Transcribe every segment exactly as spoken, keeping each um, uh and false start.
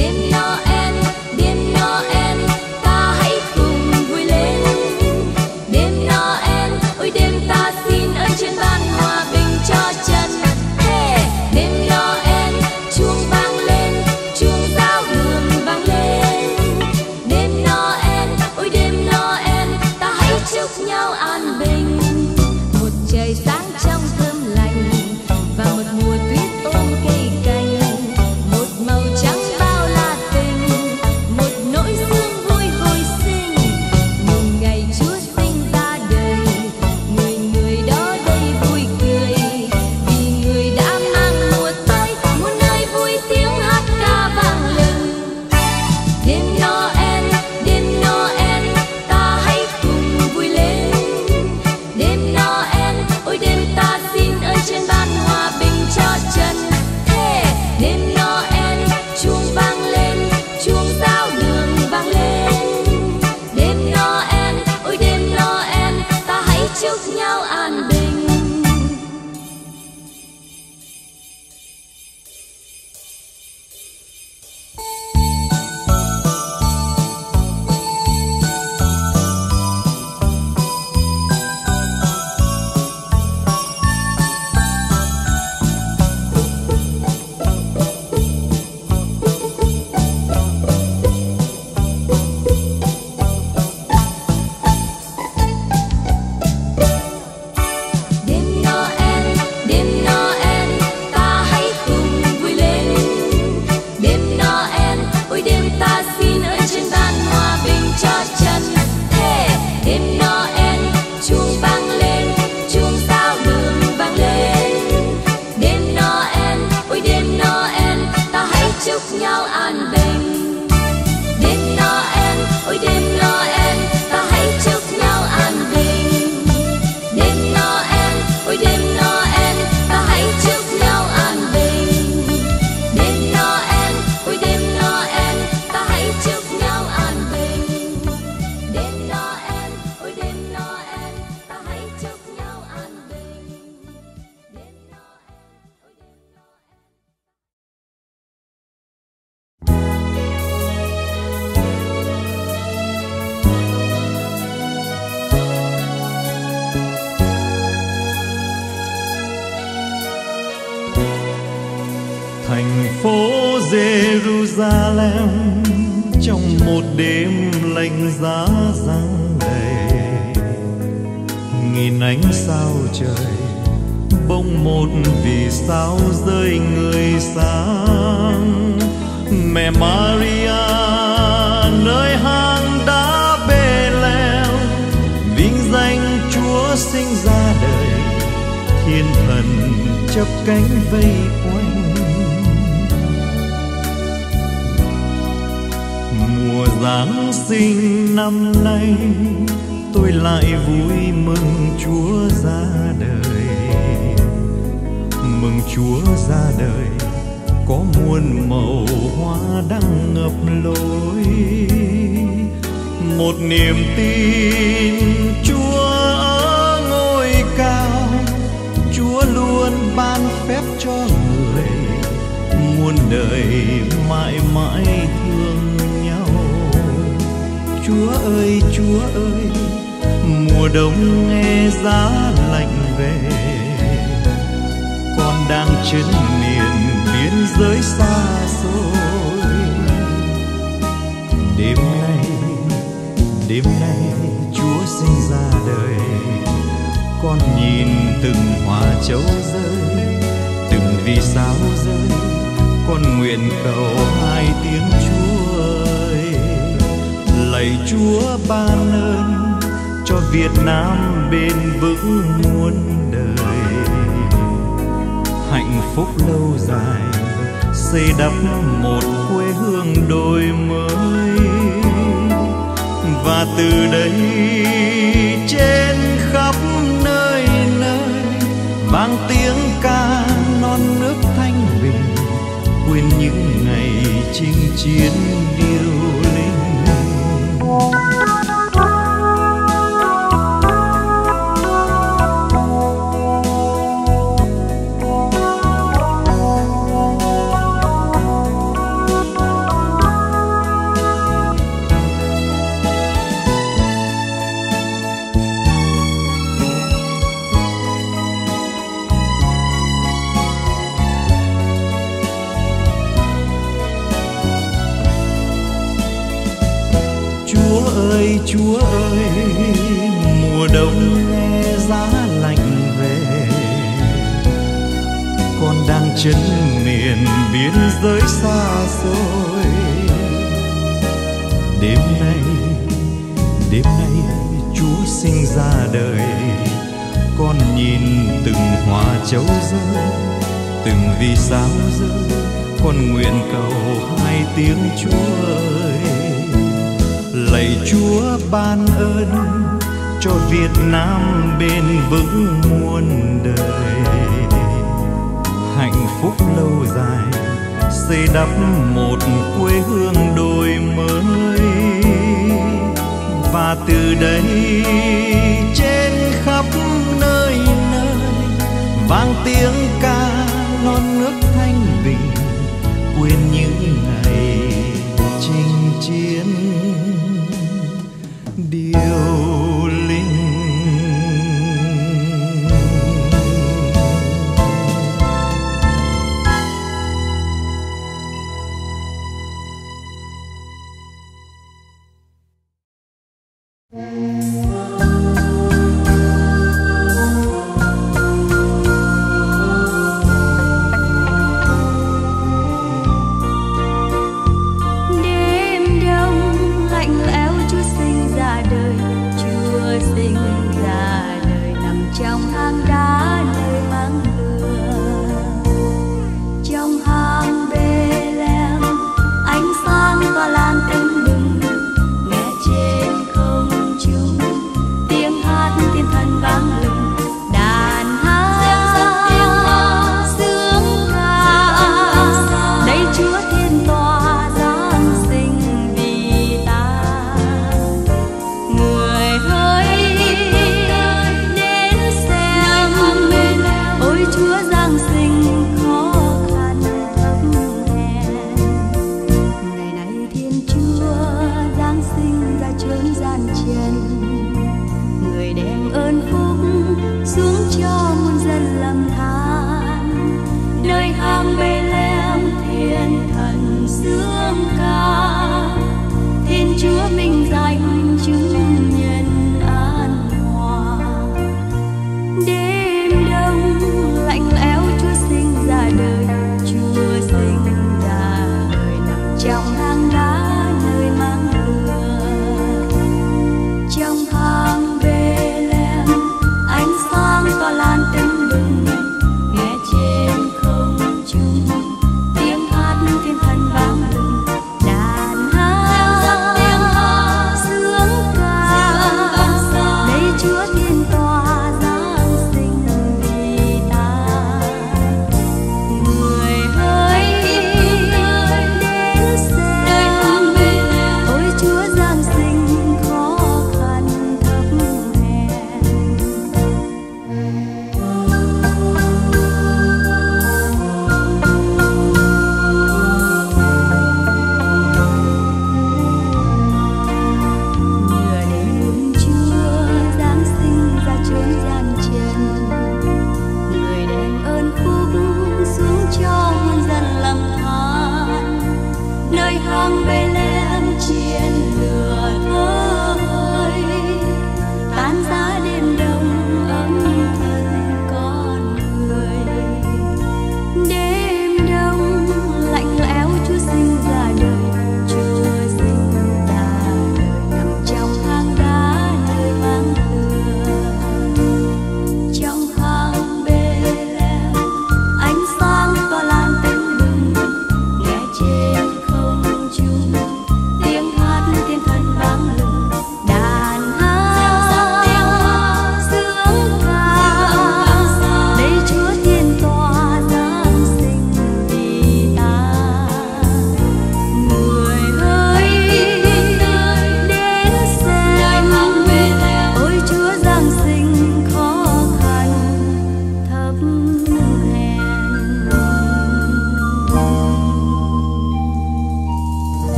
thành phố Jerusalem trong một đêm lạnh giá giăng đầy. Nghìn ánh sao trời bỗng một vì sao rơi người sáng. Mẹ Maria nơi hang đá Bê-lem, vinh danh Chúa sinh ra đời, thiên thần chắp cánh vây quanh. Mùa Giáng sinh năm nay tôi lại vui mừng Chúa ra đời. Mừng Chúa ra đời có muôn màu hoa đang ngập lối. Một niềm tin Chúa ở ngôi cao, Chúa luôn ban phép cho người, muôn đời mãi mãi thương nhau. Chúa ơi, Chúa ơi, mùa đông nghe giá lạnh về, con đang chân miền biên giới xa xôi. Đêm nay, đêm nay Chúa sinh ra đời, con nhìn từng hoa châu rơi, từng vì sao rơi, con nguyện cầu hai tiếng Chúa ơi. Lạy Chúa ban ơn cho Việt Nam bền vững muôn đời, hạnh phúc lâu dài xây đắp một quê hương đổi mới. Và từ đây trên khắp nơi nơi vang tiếng ca non nước thanh bình, quên những ngày chinh chiến điêu linh. Chúa ơi, Chúa ơi, mùa đông nghe giá lạnh về, con đang chân miền biên giới xa xôi. Đêm nay, đêm nay Chúa sinh ra đời, con nhìn từng hoa châu rơi, từng vì sao rơi, con nguyện cầu hai tiếng Chúa ơi. Lạy Chúa ban ơn cho Việt Nam bền vững muôn đời, hạnh phúc lâu dài xây đắp một quê hương đổi mới. Và từ đây trên khắp nơi nơi vang tiếng ca non nước thanh bình, quên những ngày chinh chiến điêu linh.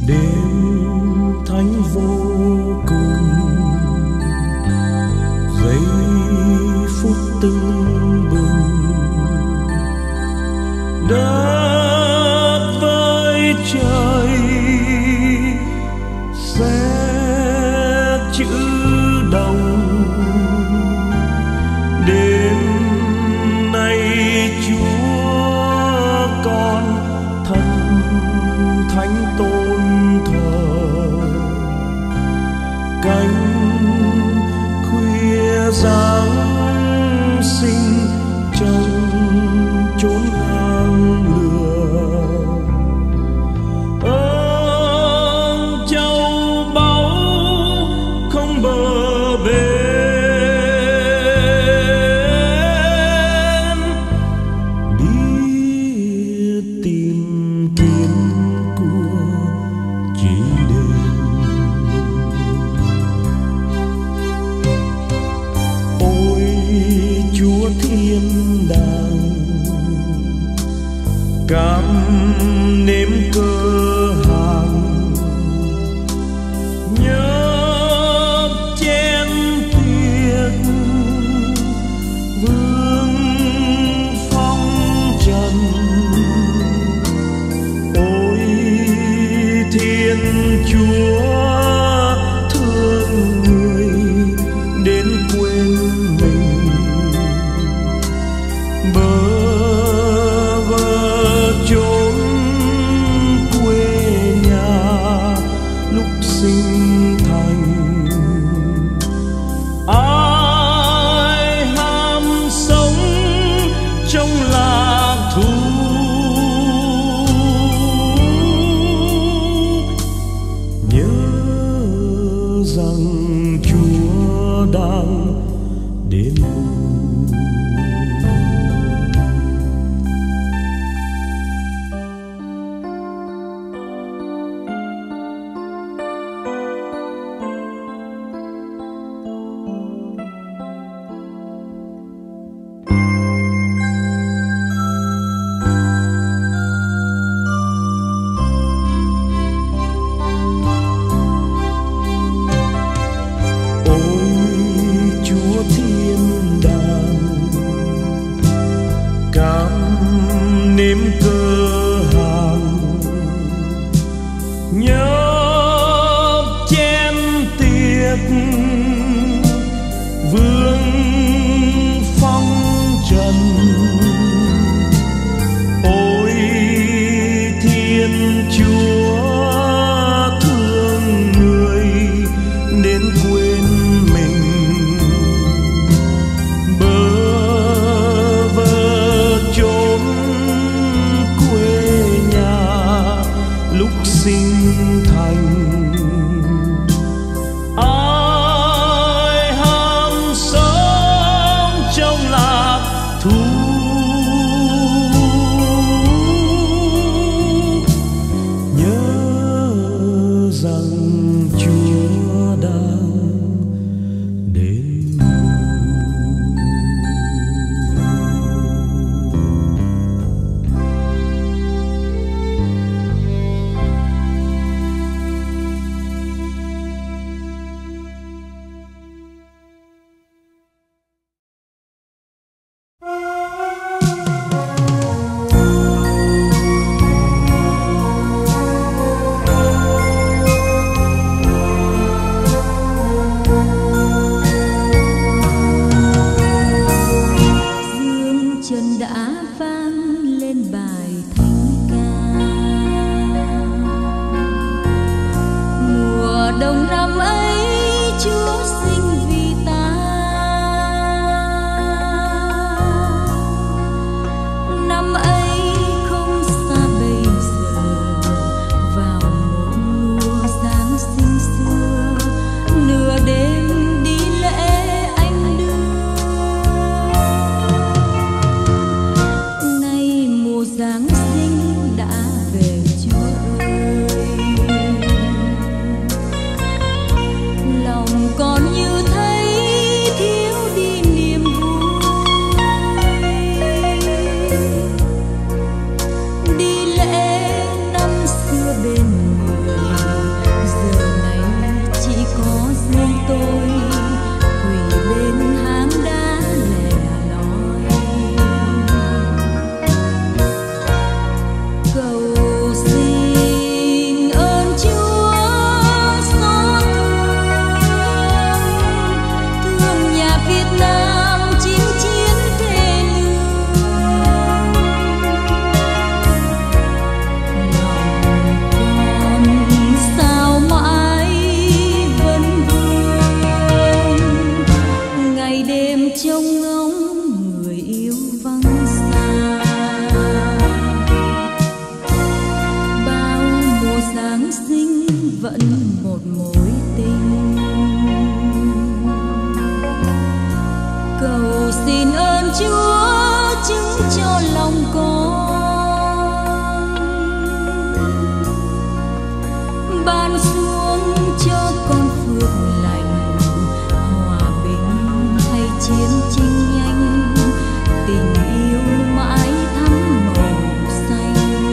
đêm thánh vô cùng, giây phút tưng bừng, đất với trời sẽ chữ đồng. Đêm nay Chúa con thân thánh tôn thờ, cánh khuya giáng sinh trong chốn hang lửa. Ơn châu báu không bờ bến, biết tìm kiếm của chỉ đêm. Ôi Chúa thiên đàng, cam nếm cơ hàng, nhấp chén tiệc vương phong trần. Ôi Thiên Chúa thương người đến quên mình, bơ vơ chốn quê nhà lúc sinh thành. Ai ham sống trong lạc thú, nhớ rằng Chúa đang đến. Nếm cơ hàng, nhấp chén tiệc vương phong trần. Ôi Thiên Chúa thương người đến quên mình, bơ vơ chốn lúc sinh thành. Ai ham sống trong lạc thú, nhớ rằng Chúa đang đến. vẫn một mối tình. Cầu xin ơn Chúa chứng cho lòng con, ban xuống cho con phước lành, hòa bình hay chiến tranh nhanh, tình yêu mãi thắm màu xanh.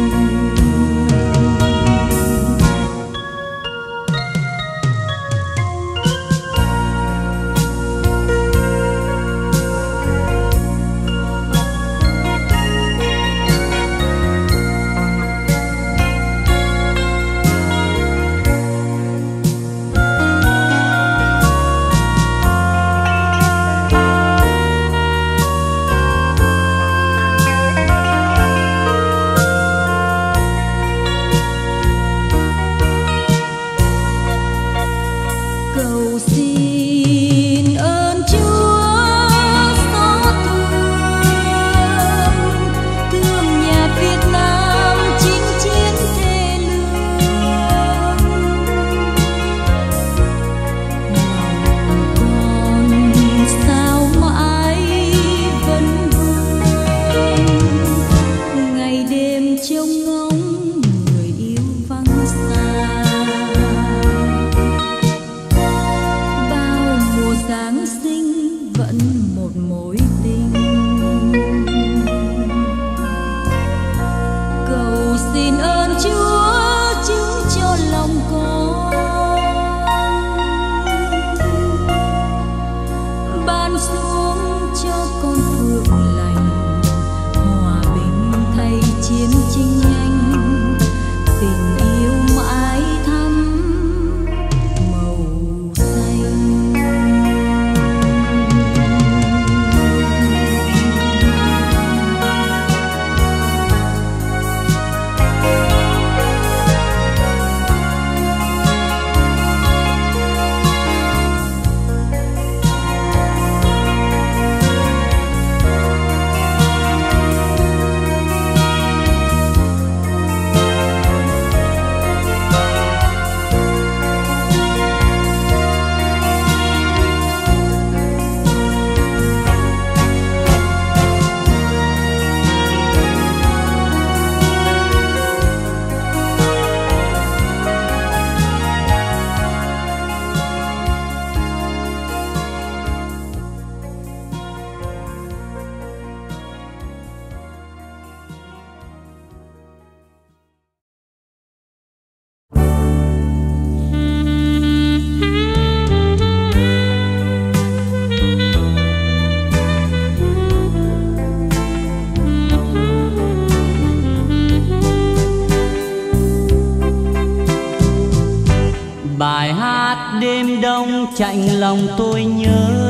Bài hát đêm đông chạnh lòng tôi nhớ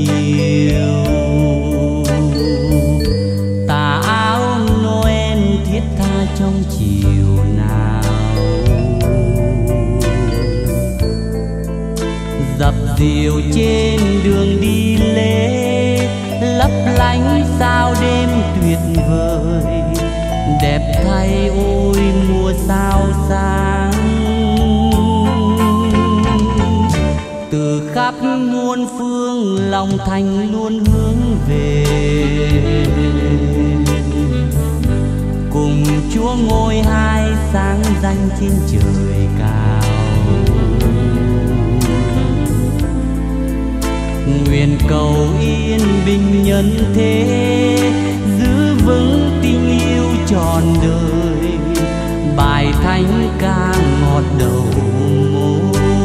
nhiều, tà áo Noel thiết tha trong chiều nào, dập dìu trên đường đi lễ, lấp lánh sao đêm tuyệt vời, đẹp thay ôi mùa sao sáng. Từ khắp muôn phương lòng thành luôn hướng về, cùng Chúa ngôi hai sáng danh trên trời cao. Nguyện cầu yên bình nhân thế, giữ vững tình yêu trọn đời, bài thánh ca ngọt đầu môi.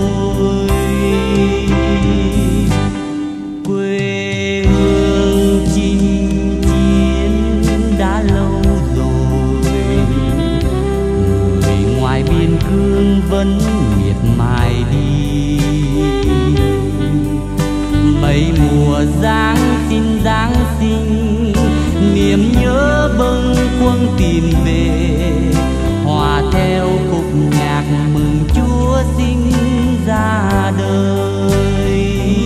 Quê hương chinh chiến đã lâu rồi, người ngoài biên cương vẫn miệt mài đi. Mấy mùa Giáng sinh Giáng sinh, niềm nhớ bâng khuâng tìm về, hòa theo khúc nhạc mừng Chúa sinh ra đời.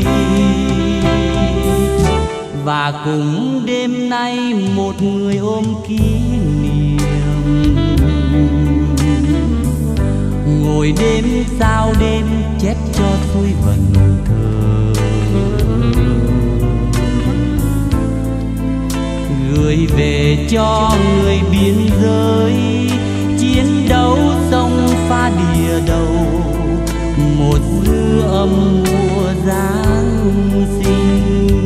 Và cùng đêm nay một người ôm kỷ niệm, ngồi đêm sao đêm chép cho xuôi vần thơ, gửi về cho người biên giới chiến đấu sông pha đìa đầu, một dư âm mùa Giáng sinh.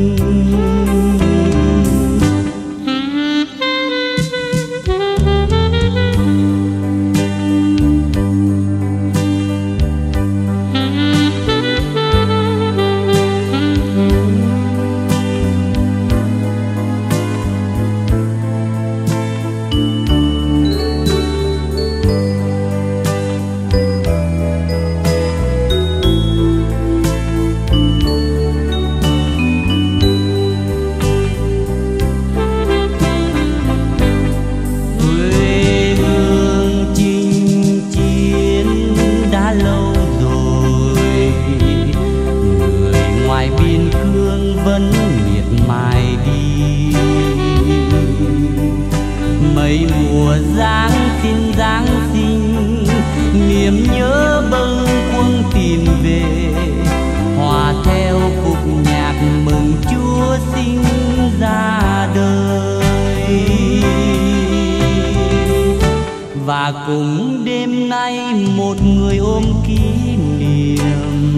Và cùng đêm nay một người ôm kỷ niệm,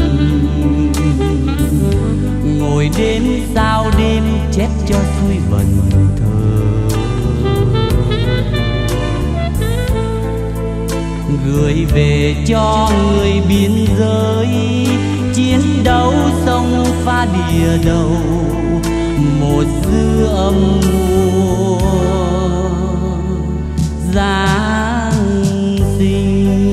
ngồi đêm sao đêm chép cho xuôi vần thơ, gửi về cho người biên giới chiến đấu sông pha đìa đầu, một dư âm mùa Giáng sinh.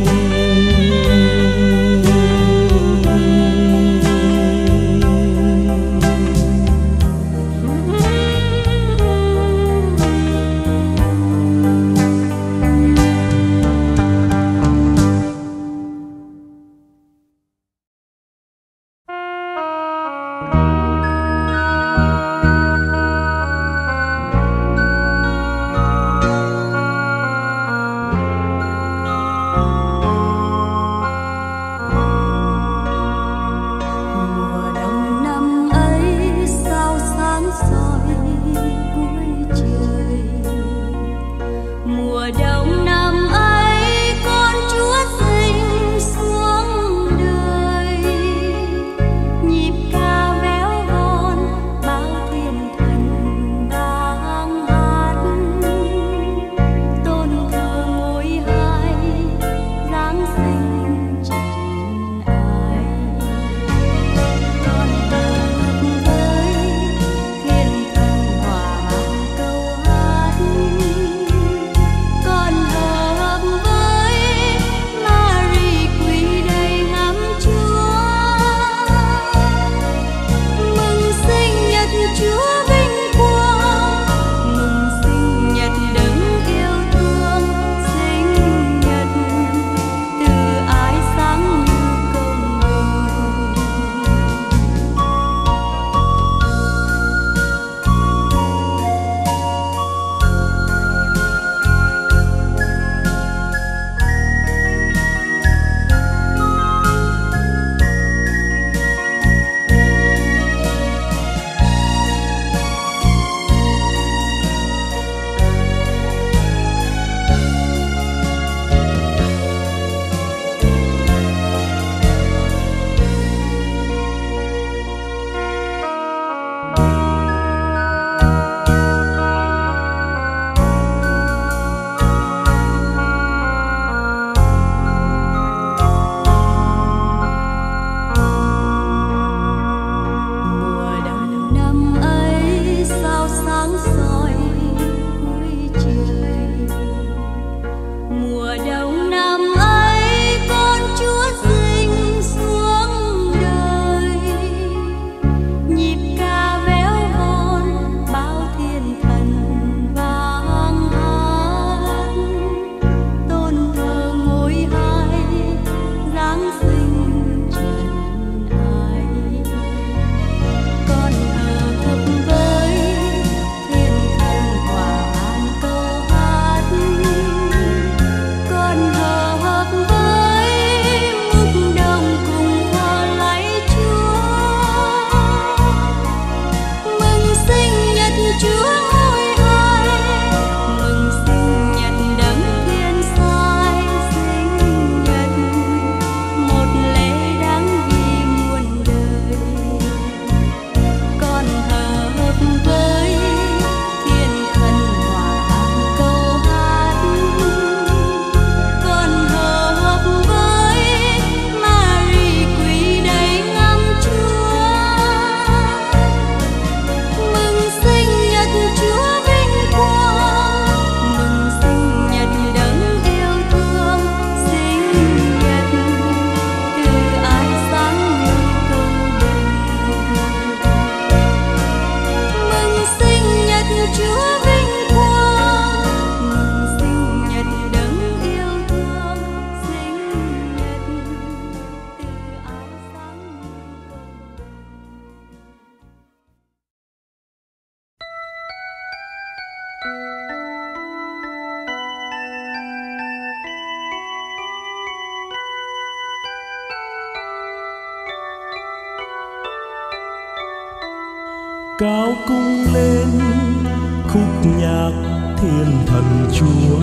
Cao cung lên khúc nhạc thiên thần Chúa,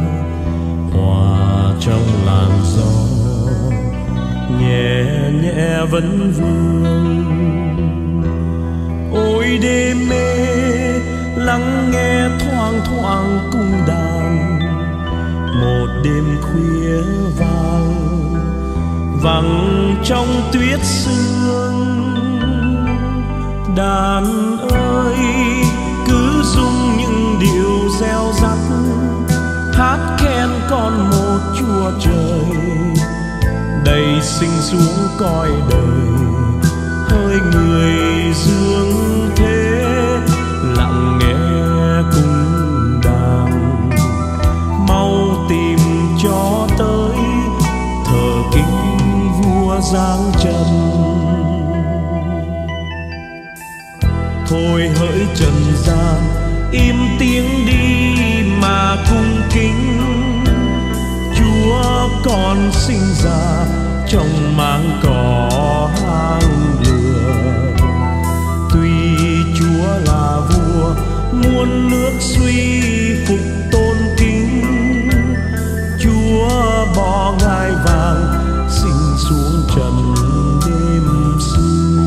hòa trong làn gió nhẹ nhẹ vấn vương. Ôi đêm mê lắng nghe thoang thoảng cung đàn, một đêm khuya vàng vắng trong tuyết sương. Đàn ơi cứ rung những điệu reo rắt, hát khen con một Chúa trời đầy sinh xuống cõi đời. Hỡi người dương thế lặng nghe cung đàn, mau tìm cho tới thờ kính vua giáng trần. Thôi hỡi trần gian im tiếng đi mà cung kính, Chúa con sinh ra trong máng cỏ hang lửa. Tuy Chúa là vua muôn nước suy phục tôn kính, Chúa bỏ ngai vàng sinh xuống trần đêm xưa.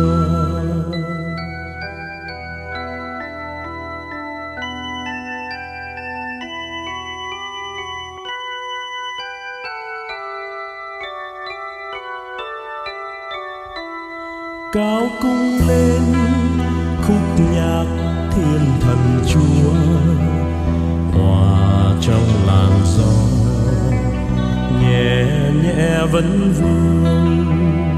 Cao cung lên khúc nhạc thiên thần Chúa, hòa trong làn gió nhẹ nhẹ vấn vương.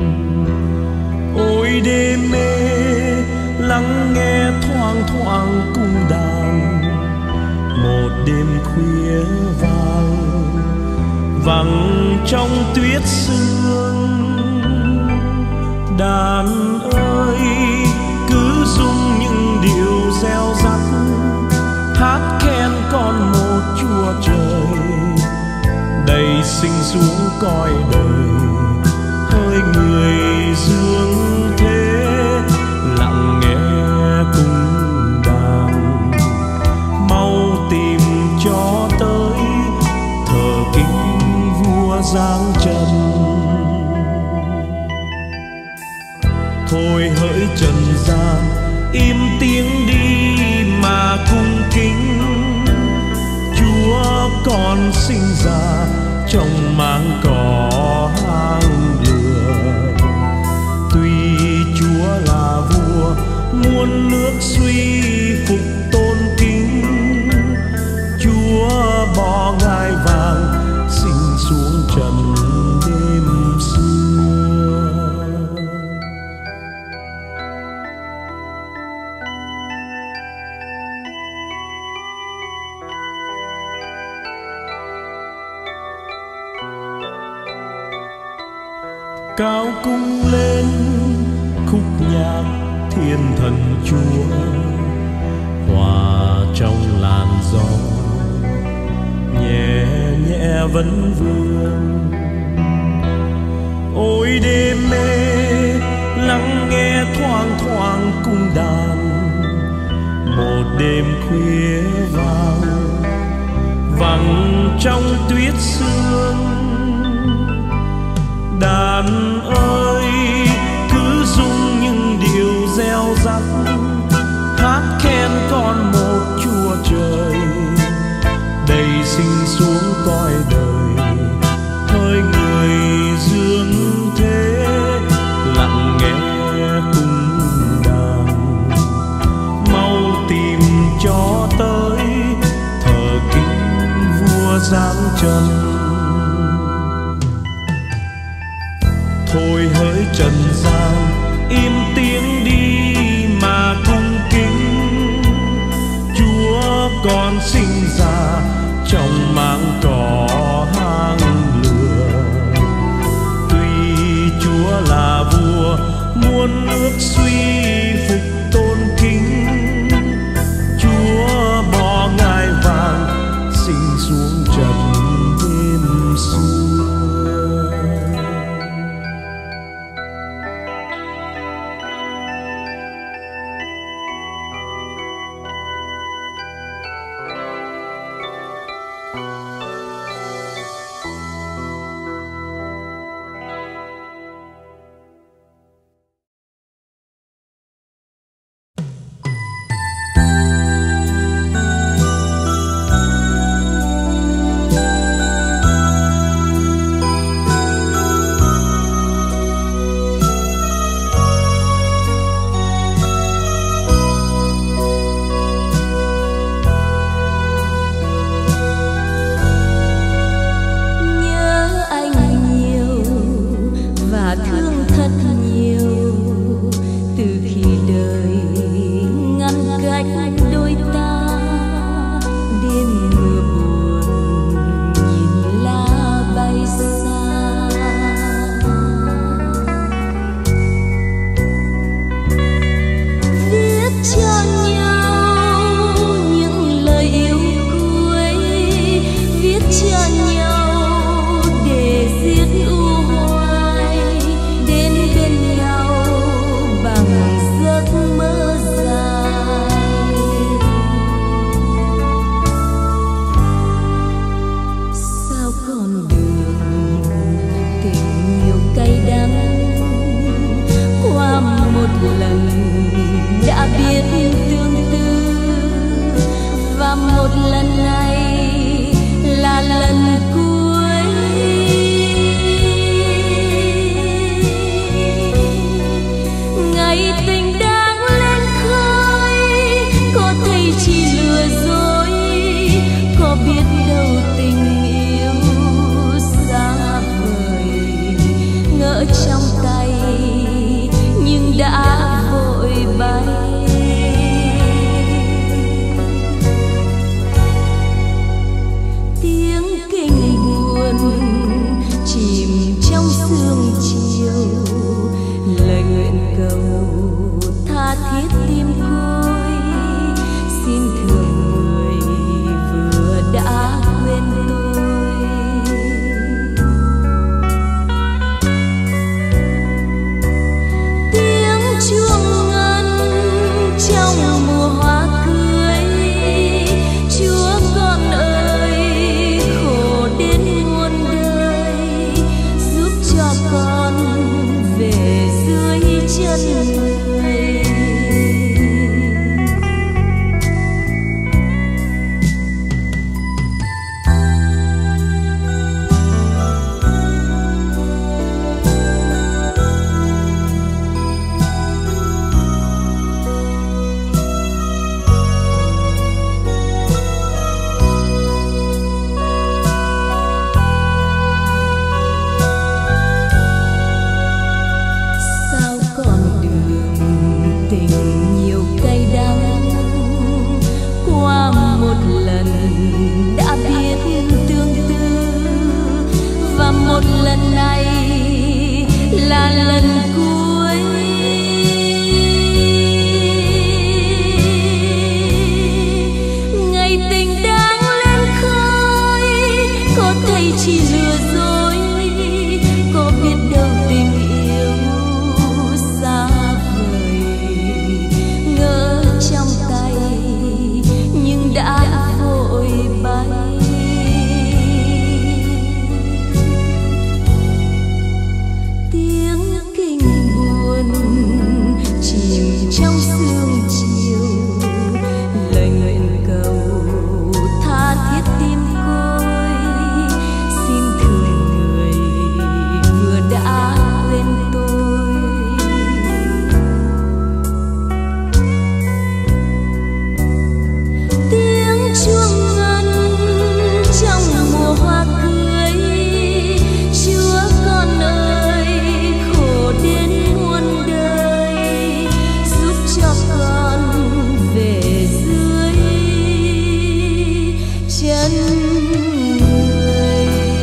Ôi đêm mê lắng nghe thoang thoảng cung đàn, một đêm khuya vàng vắng trong tuyết sương. Đàn ơi cứ rung những điệu reo rắt, hát khen con một Chúa trời đầy sinh xuống cõi đời. Hỡi người dương thế lặng nghe cung đàn, mau tìm cho tới thờ kính vua giáng trần. Thôi hỡi trần gian im tiếng đi mà cung kính, Chúa con sinh ra trong máng cỏ hang lửa. Tuy Chúa là vua muôn nước suy phục tôn kính, Chúa bỏ ngai vàng sinh xuống trần đêm xưa. Cao cung lên khúc nhạc thiên thần Chúa, hòa trong làn gió nhẹ nhẹ vấn vương. Ôi đêm mê lắng nghe thoang thoảng cung đàn, một đêm khuya vàng vắng trong tuyết sương. Đàn ơi cứ rung những điệu reo rắt, hát khen con một Chúa trời đầy sinh xuống cõi đời. Hỡi người dương thế lặng nghe cung đàn, mau tìm cho tới thờ kính vua giáng trần. Thôi hỡi trần gian im tiếng đi mà cung kính, Chúa con sinh ra trong máng cỏ hang lửa. Tuy Chúa là vua muôn nước suy phục tôn kính, Chúa bỏ ngai vàng sinh xuống trần đêm xưa. và một lần này là lần cuối. Ngày tình đang lên khơi, có thấy chỉ lừa dối, có biết đâu tình yêu xa vời, ngỡ trong tay nhưng đã vội bay. Tiếng kinh buồn chìm trong sương chiều, lời nguyện cầu tha thiết tim côi, xin thương người vừa đã quên tôi. Tiếng chuông ngân trong mùa hoa cưới, Chúa con ơi khổ đến muôn đời, giúp cho con về dưới chân người. Sao con đường tình nhiều cay đắng, qua một lần đã biết tương tư, và một lần này là lần cuối. Ngày tình đang lên khơi, có thấy chỉ lừa dối, có biết đâu tình yêu xa vời, ngỡ trong tay nhưng đã vội bay. Tiếng kinh buồn chìm trong sương chiều, lời nguyện cầu tha thiết tim côi, xin thương người vừa đã quên tôi. Tiếng chuông ngân trong mùa hoa cưới, Chúa con ơi khổ đến muôn đời, giúp cho con về dưới chân người.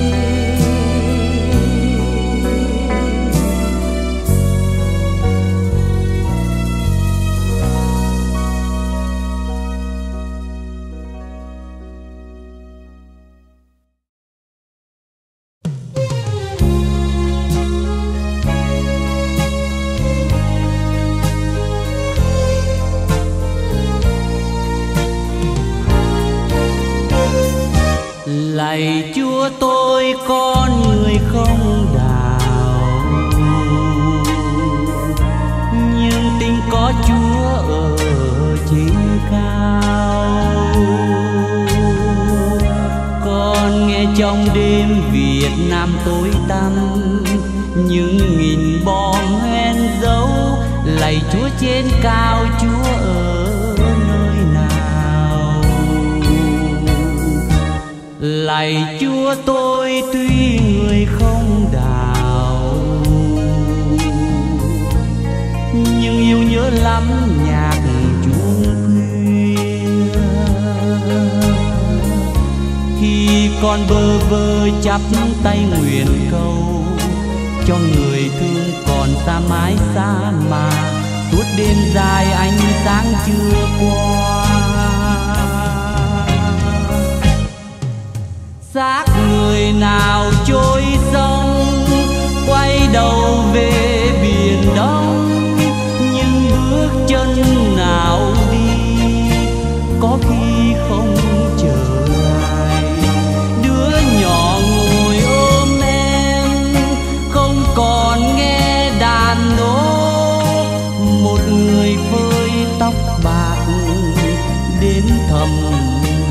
Lạy Chúa tôi con người không đạo, nhưng tình có Chúa ở trên cao. Con nghe trong đêm Việt Nam tối tăm, những nghìn bom hoen dấu. Lạy Chúa trên cao, Chúa ở nơi nào? Lạy Chúa tôi tuy người không đạo, nhưng yêu nhớ lắm nhạc chuông khuya. Khi con bơ vơ chắp tay nguyện cầu, cho người thương còn xa mãi xa mà, suốt đêm dài ánh sáng chưa qua. Xác người nào trôi sông, quay đầu về biển Đông, nhưng bước chân nào đi có khi không trở lại. Đứa nhỏ ngồi ôm em, không còn nghe đàn đố. Một người phơi tóc bạc đến thầm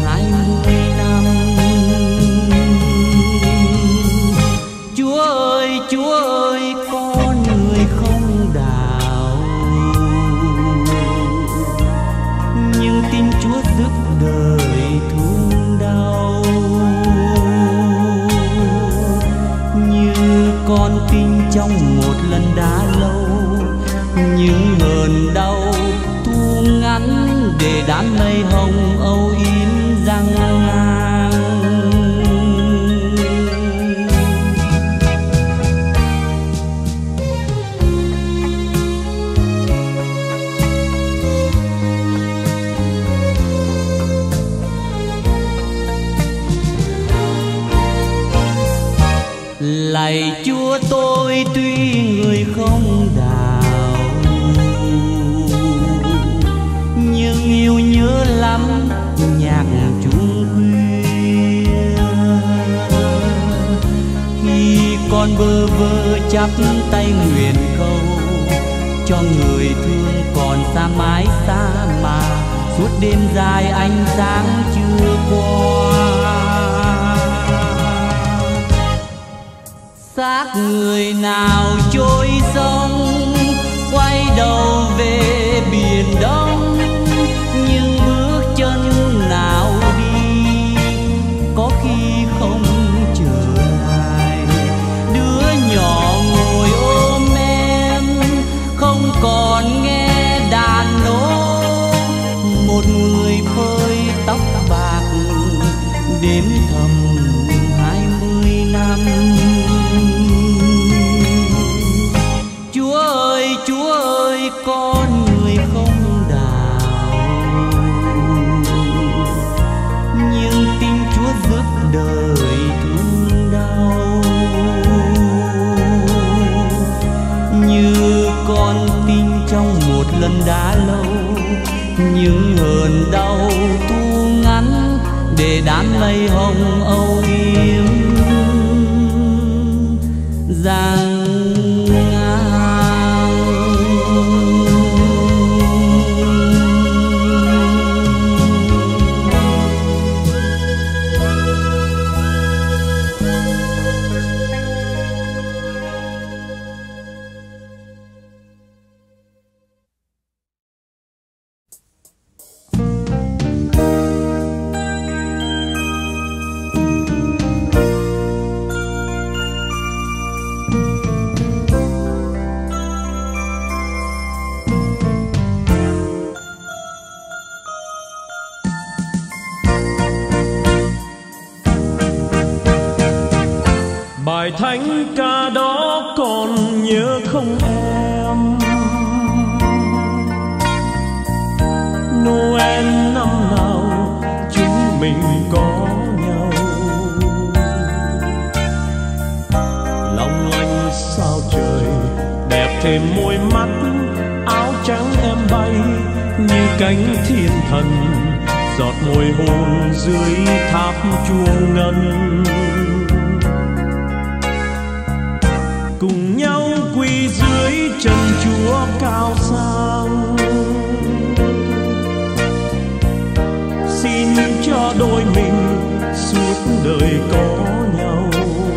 trong một lần đã lâu, những hờn đau thu ngắn để đám mây hồng âu yếm giăng ngang. Lạy Chúa, tôi tuy người không đạo, nhưng yêu nhớ lắm nhạc chung khuya. Khi con bơ vơ chắp tay nguyện cầu cho người thương còn xa mãi xa mà, suốt đêm dài ánh sáng chưa qua. Xác người nào trôi sông quay đầu về biển Đông, nhưng bước chân nào đi có khi không trở lại. Đứa nhỏ ngồi ôm em không còn nghe đàn nô, một người phơi tóc bạc đếm thầm hai mươi năm. Chúa ơi, Chúa ơi, con người không đạo, nhưng tin Chúa giúp đời thương đau. Như con tin trong một lần đã lâu, những hờn đau thu ngắn để đám mây hồng âu yếm giăng. Bài thánh ca đó còn nhớ không em? Noel năm nào chúng mình có nhau, long lanh sao trời đẹp thêm môi mắt. Áo trắng em bay như cánh thiên thần, giọt môi hôn dưới tháp chuông ngân. Cùng nhau quỳ dưới chân Chúa cao sang, xin cho đôi mình suốt đời có nhau.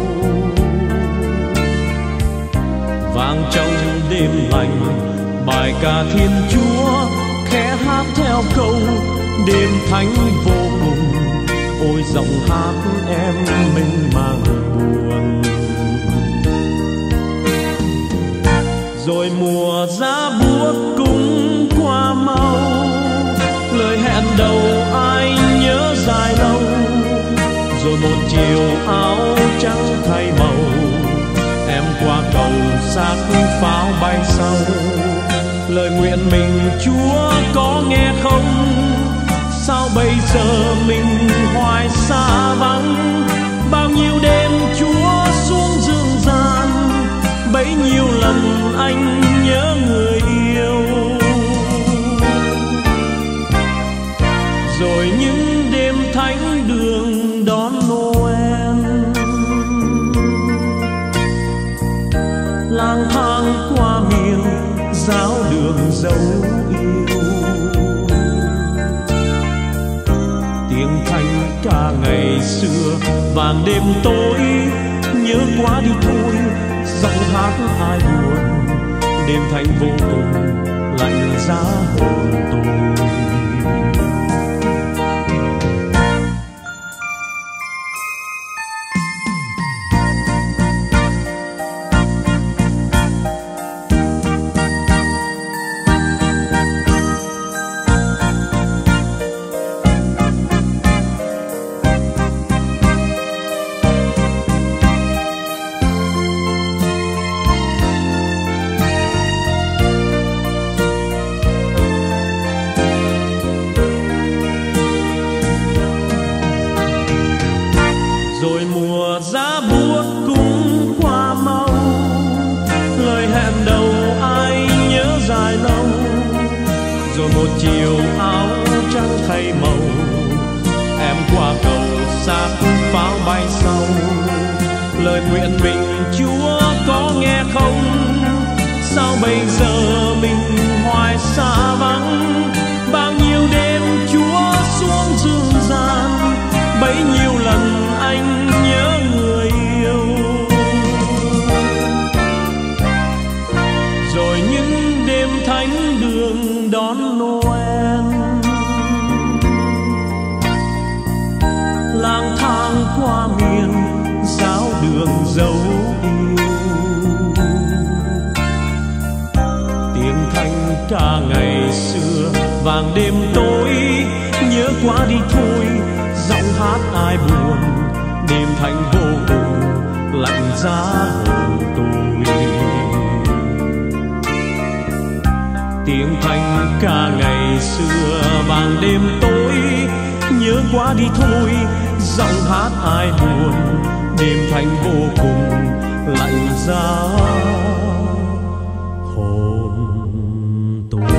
Vang trong đêm lạnh bài ca Thiên Chúa, khẽ hát theo câu đêm thánh vô cùng. Ôi giọng hát em mênh mang buồn. Rồi mùa giá buốt cũng qua mau, lời hẹn đầu ai nhớ dài lâu. Rồi một chiều áo trắng thay màu, em qua cầu xác pháo bay sau. Lời nguyện mình Chúa có nghe không? Sao bây giờ mình hoài xa vắng? Bao nhiêu đêm Chúa xuống dương gian, bấy nhiêu lần anh nhớ người yêu. Rồi những đêm thánh đường đón Noel, lang thang qua miền giáo đường dấu yêu. Tiếng thanh ca ngày xưa vàng đêm tối, nhớ quá đi thôi giọng hát ai buồn. Đêm thanh vô cùng lạnh giá hồn tôi. rồi một chiều áo trắng thay màu, em qua cầu sát pháo bay sau. Lời nguyện mình Chúa có nghe không? Sao bây giờ mình hoài xa vắng? Bao nhiêu đêm Chúa xuống dương gian, bấy nhiêu lần anh nhớ người yêu. Rồi những đêm thánh đường đón Noel, lang thang qua miền giáo đường dấu yêu. Tiếng thanh ca ngày xưa vàng đêm tối, nhớ quá đi thôi giọng hát ai buồn. Đêm thanh vô cùng lạnh giá hồn tôi. Tiếng thanh ca ngày xưa vàng đêm tối, nhớ quá đi thôi giọng hát ai buồn. Đêm thanh vô cùng lạnh giá hồn tôi.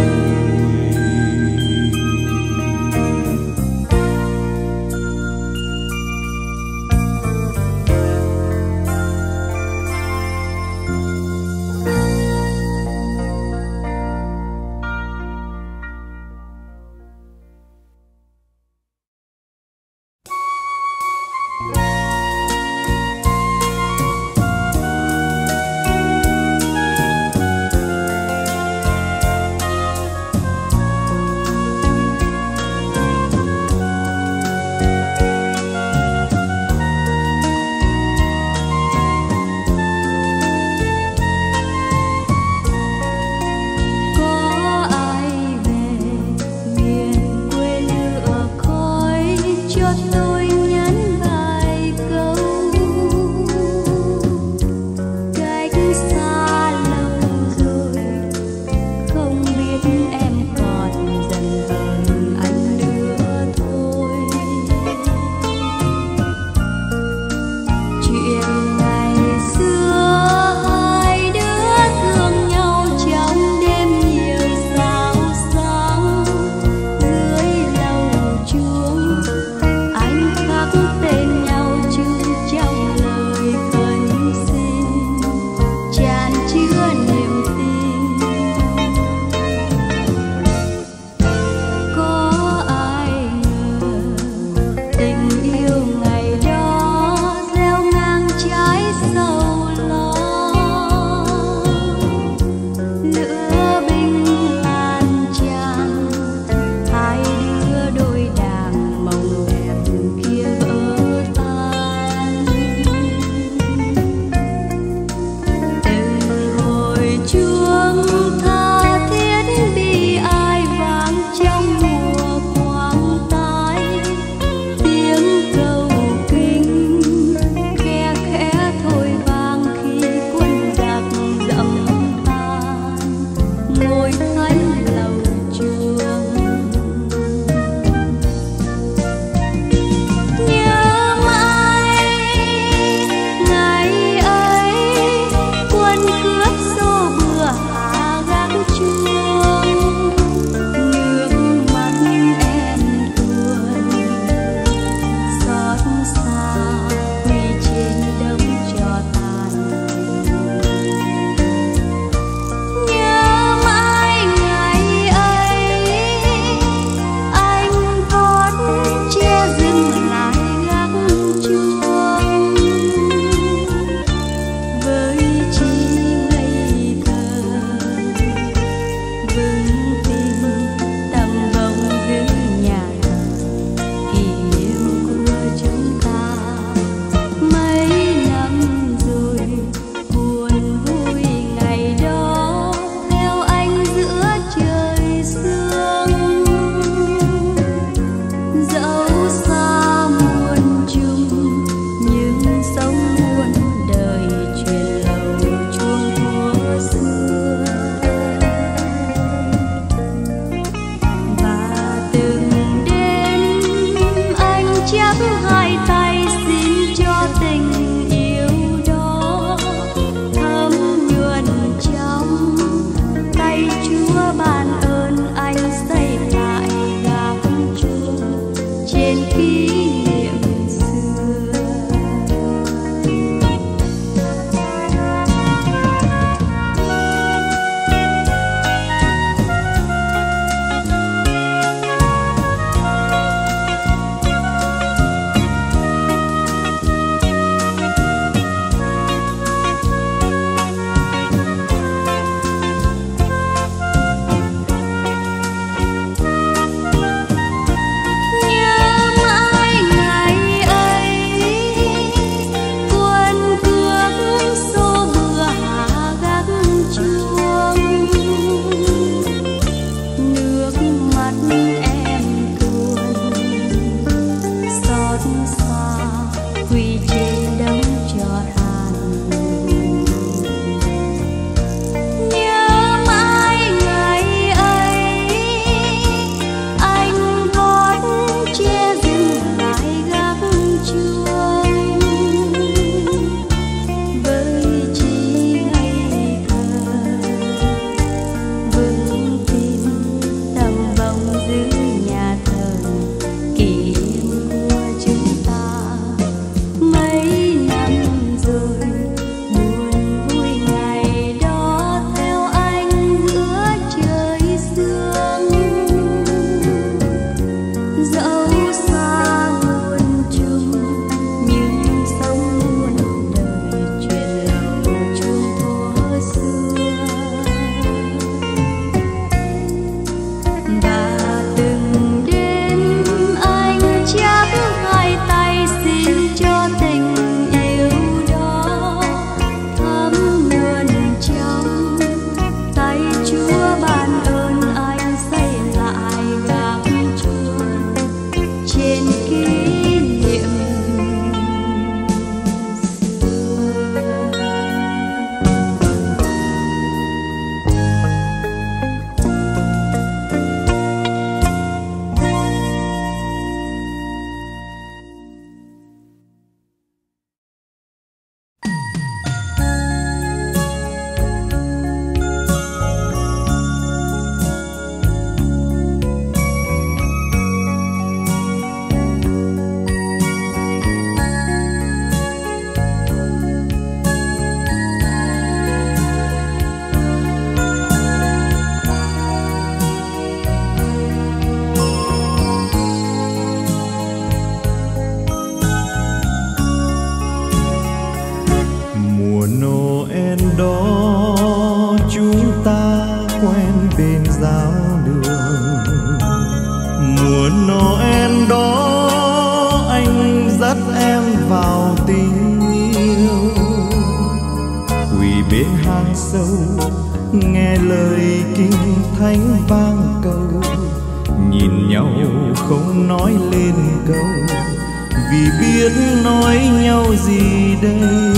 sâu, nghe lời kinh thánh vang cầu, nhìn nhau không nói lên câu, vì biết nói nhau gì đây.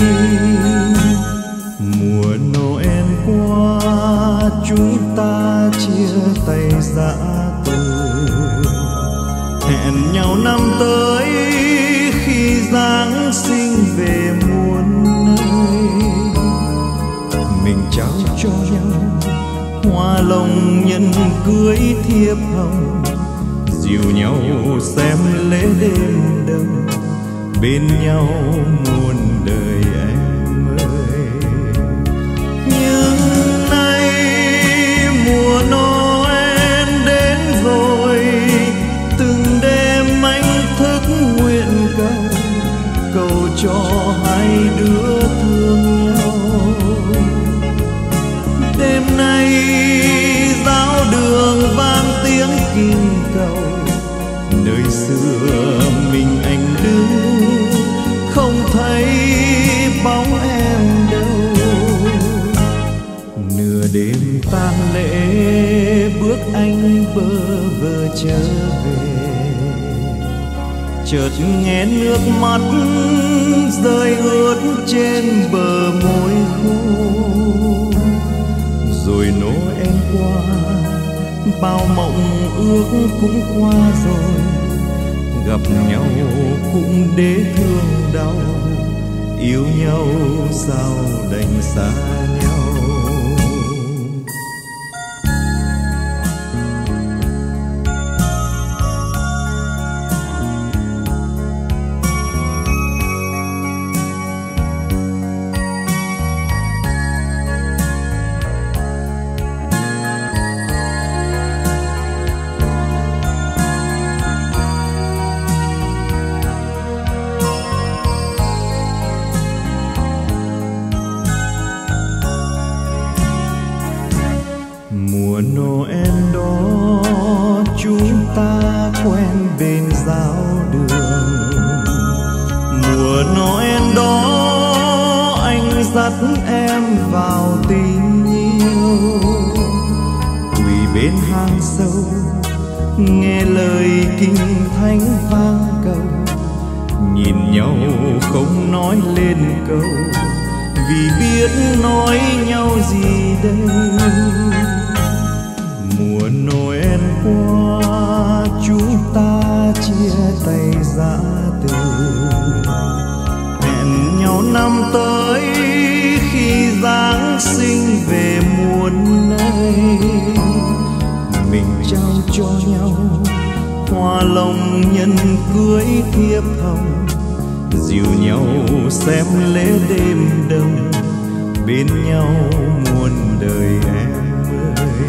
Mùa Noel qua chúng ta chia tay giã từ, hẹn nhau năm tới khi Giáng sinh về muôn nơi. Mình trao cho nhau hoa lồng nhân cưới thiệp hồng, dìu nhau xem lễ đêm đông, bên nhau muôn đời em ơi. Nhưng nay mùa Noel đến rồi, từng đêm anh thức nguyện cầu, cầu cho hai đứa thương nhau. Đêm nay giáo đường vang tiếng kinh cầu, nơi xưa mình anh đứng không thấy bóng em đâu. Nửa đêm tan lễ bước anh bơ vơ trở về, chợt nghe nước mắt rơi ướt trên bờ môi khô. Rồi Noel qua, bao mộng ước cũng qua rồi, gặp nhau cũng để thương đau, yêu nhau sao đành xa nhau. Mùa Noel đó chúng ta quen bên giáo đường, mùa Noel đó anh dắt em vào tình yêu. Quỳ bên hang sâu nghe lời kinh thánh vang cầu, nhìn nhau không nói lên câu, vì biết nói nhau gì đây. Mùa Noel qua chúng ta chia tay giã từ, hẹn nhau năm tới khi Giáng sinh về muôn nơi. Mình trao cho nhau hoa lồng nhân cưới thiệp hồng, dìu nhau xem lễ đêm đông, bên nhau muôn đời em ơi.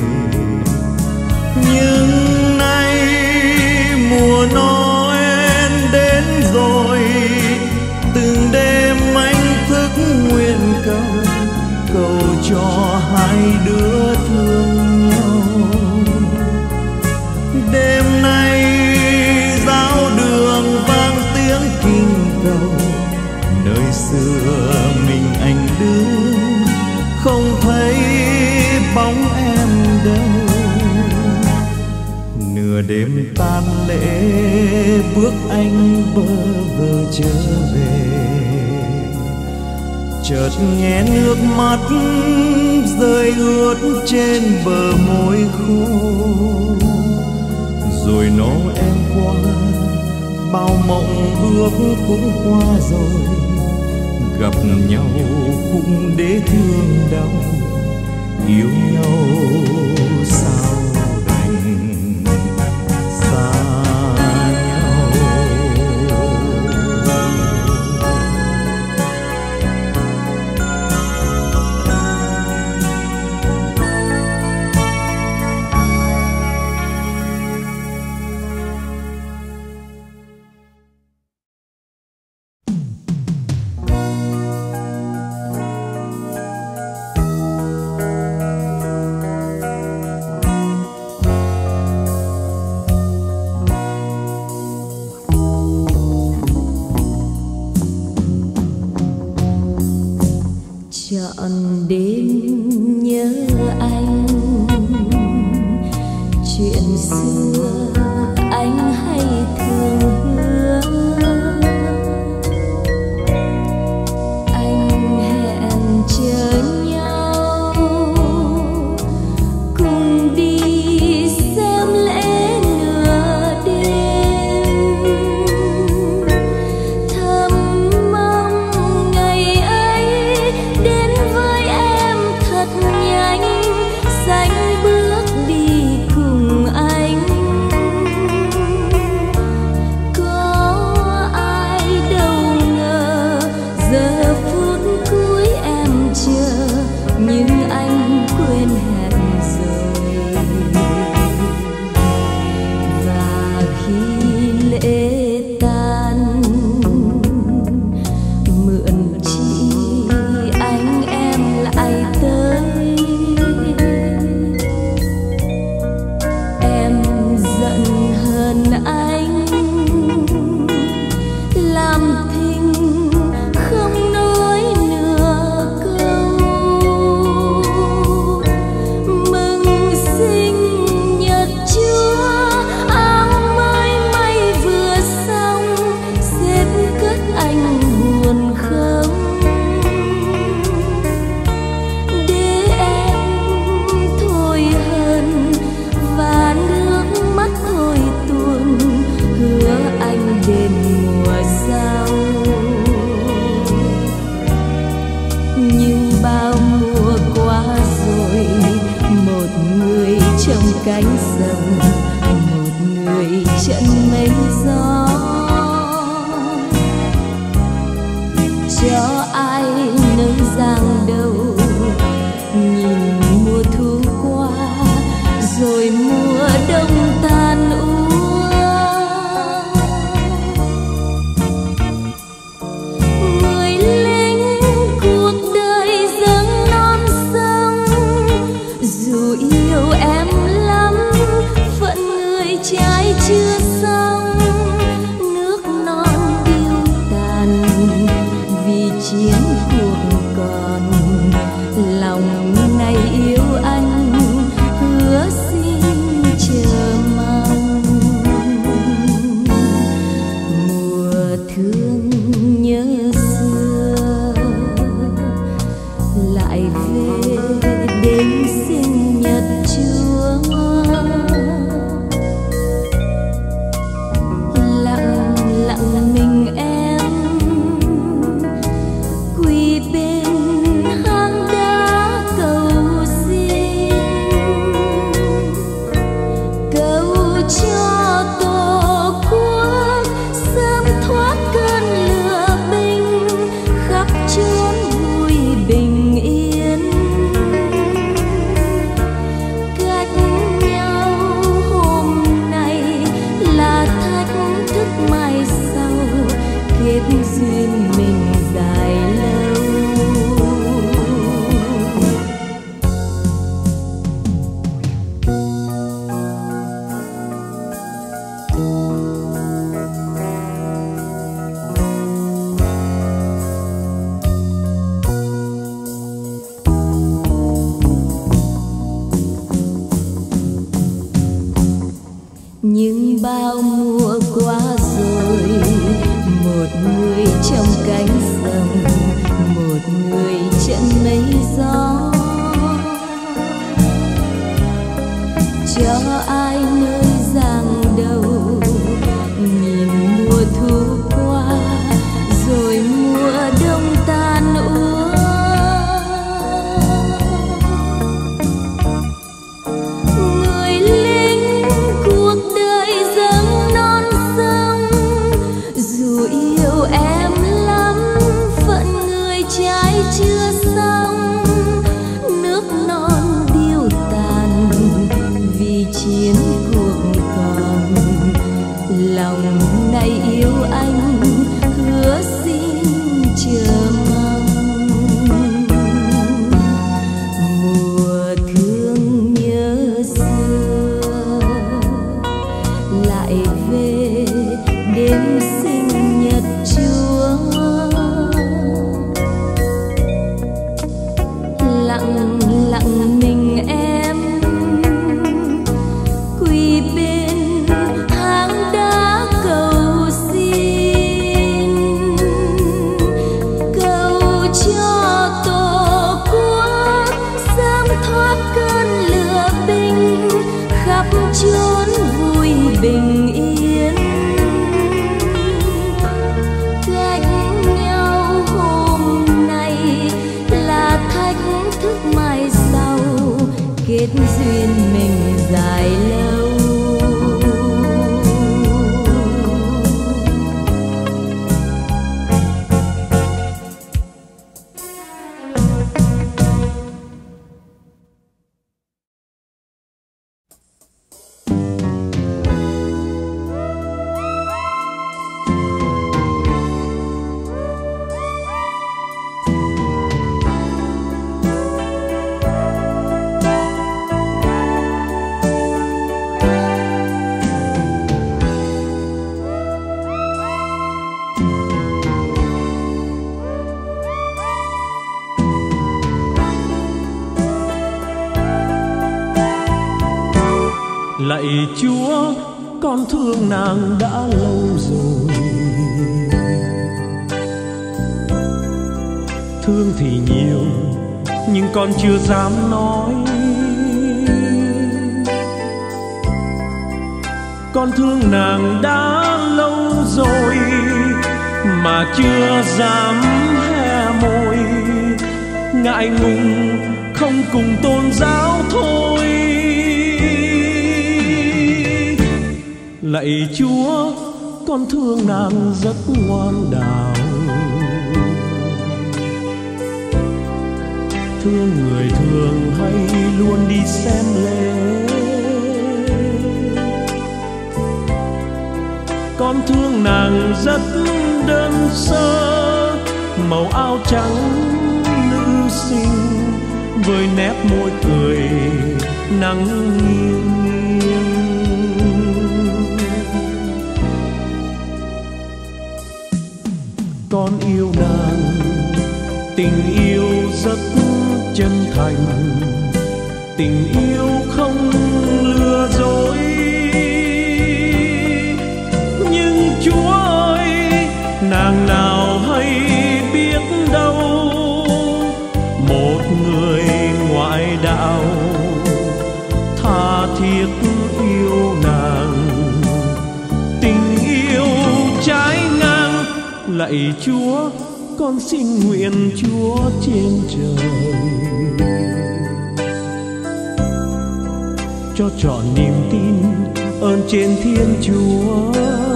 Nhưng nay mùa Noel đến rồi, từng đêm anh thức nguyện cầu, cầu cho hai đứa thương nhau. Đêm nay giáo đường vang tiếng kinh cầu, nơi xưa mình anh đứng không thấy bóng em đâu. Nửa đêm tan lễ bước anh bơ vơ trở về, chợt nghe nước mắt rơi ướt trên bờ môi khô. Rồi Noel qua, bao mộng ước cũng qua rồi, gặp nhau cũng để thương đau, yêu nhau sao đành xa nhau. cánh rồng, một người chân mây gió. Cho ai nơi giang đầu nhìn mùa thu qua, rồi mùa đông tan úa. Người lính cuộc đời dâng non sông, dù yêu em lắm phận người trái chưa xong. Nước non điêu tàn vì chiến cuộc còn, lòng ngày yêu anh hứa xin chờ mong. Mùa thương nhớ xưa lại về đêm sinh nhật Chúa. Lặng lặng mình em quỳ bên hang đá cầu xin, cầu cho tổ quốc sớm thoát cơn lửa binh, khắp chốn vui bình yên. Cách nhau hôm nay là thách thức mai sau, kết duyên mình dài lâu. Nhưng bao mùa qua rồi, một người trong cánh rồng, một người chân mây gió. Cho ai nơi giang đầu nhìn mùa thu qua, rồi mùa đông tan úa. Người lính cuộc đời dâng non sông, dù yêu em lắm phận người trái chưa xong. Nước non điêu tàn vì chiến cuộc còn, lòng này yêu anh hứa xin chờ mong. Mùa thương nhớ xưa lại về đêm sinh nhật Chúa. Lặng lặng mình em quỳ bên hang đá cầu xin, cầu cho tổ quốc sớm thoát cơn lửa binh, khắp chốn vui bình yên. Cách nhau hôm nay là thách thức mai sau, kết duyên mình dài lâu. Lạy Chúa, con thương nàng đã lâu rồi. Thương thì nhiều nhưng con chưa dám nói. Con thương nàng đã lâu rồi mà chưa dám hé môi, ngại ngùng không cùng tôn giáo thôi. lạy Chúa, con thương nàng rất ngoan đạo. Thương người thường hay luôn đi xem lễ, con thương nàng rất đơn sơ, màu áo trắng nữ sinh với nét môi cười nắng nghiêng nghiêng. Con yêu nàng, tình yêu rất chân thành, tình yêu không lừa dối. Nhưng Chúa ơi, nàng nào hay biết đâu, một người ngoại đạo tha thiết yêu nàng, tình yêu trái ngang. Lạy Chúa, con xin nguyện Chúa trên trời cho trọn niềm tin ơn trên Thiên Chúa.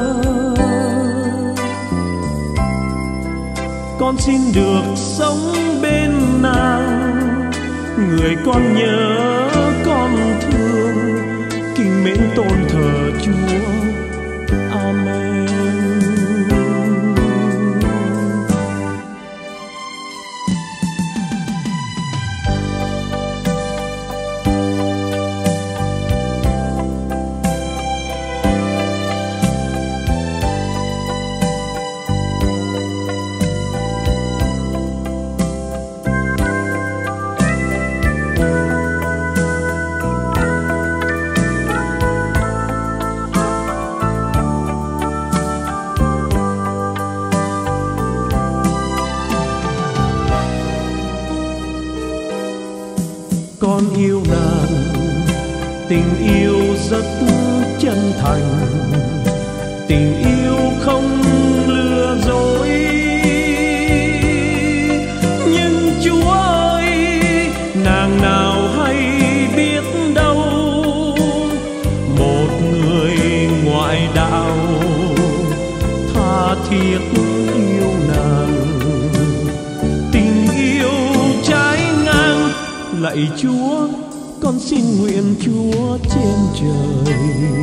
Con xin được sống bên nàng, người con nhớ con thương, kính mến tôn thờ Chúa. Amen. Con yêu nàng, tình yêu rất chân thành, tình yêu không lừa dối. Nhưng Chúa ơi, nàng nào hay biết đâu, một người ngoại đạo tha thiết yêu nàng, tình yêu trái ngang. Lạy Chúa, con xin nguyện Chúa trên trời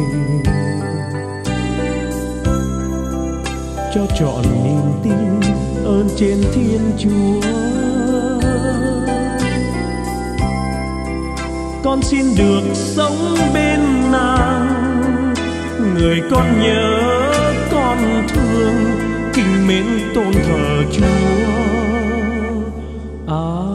cho trọn niềm tin ơn trên Thiên Chúa. Con xin được sống bên nàng, người con nhớ con thương, kính mến tôn thờ Chúa. À,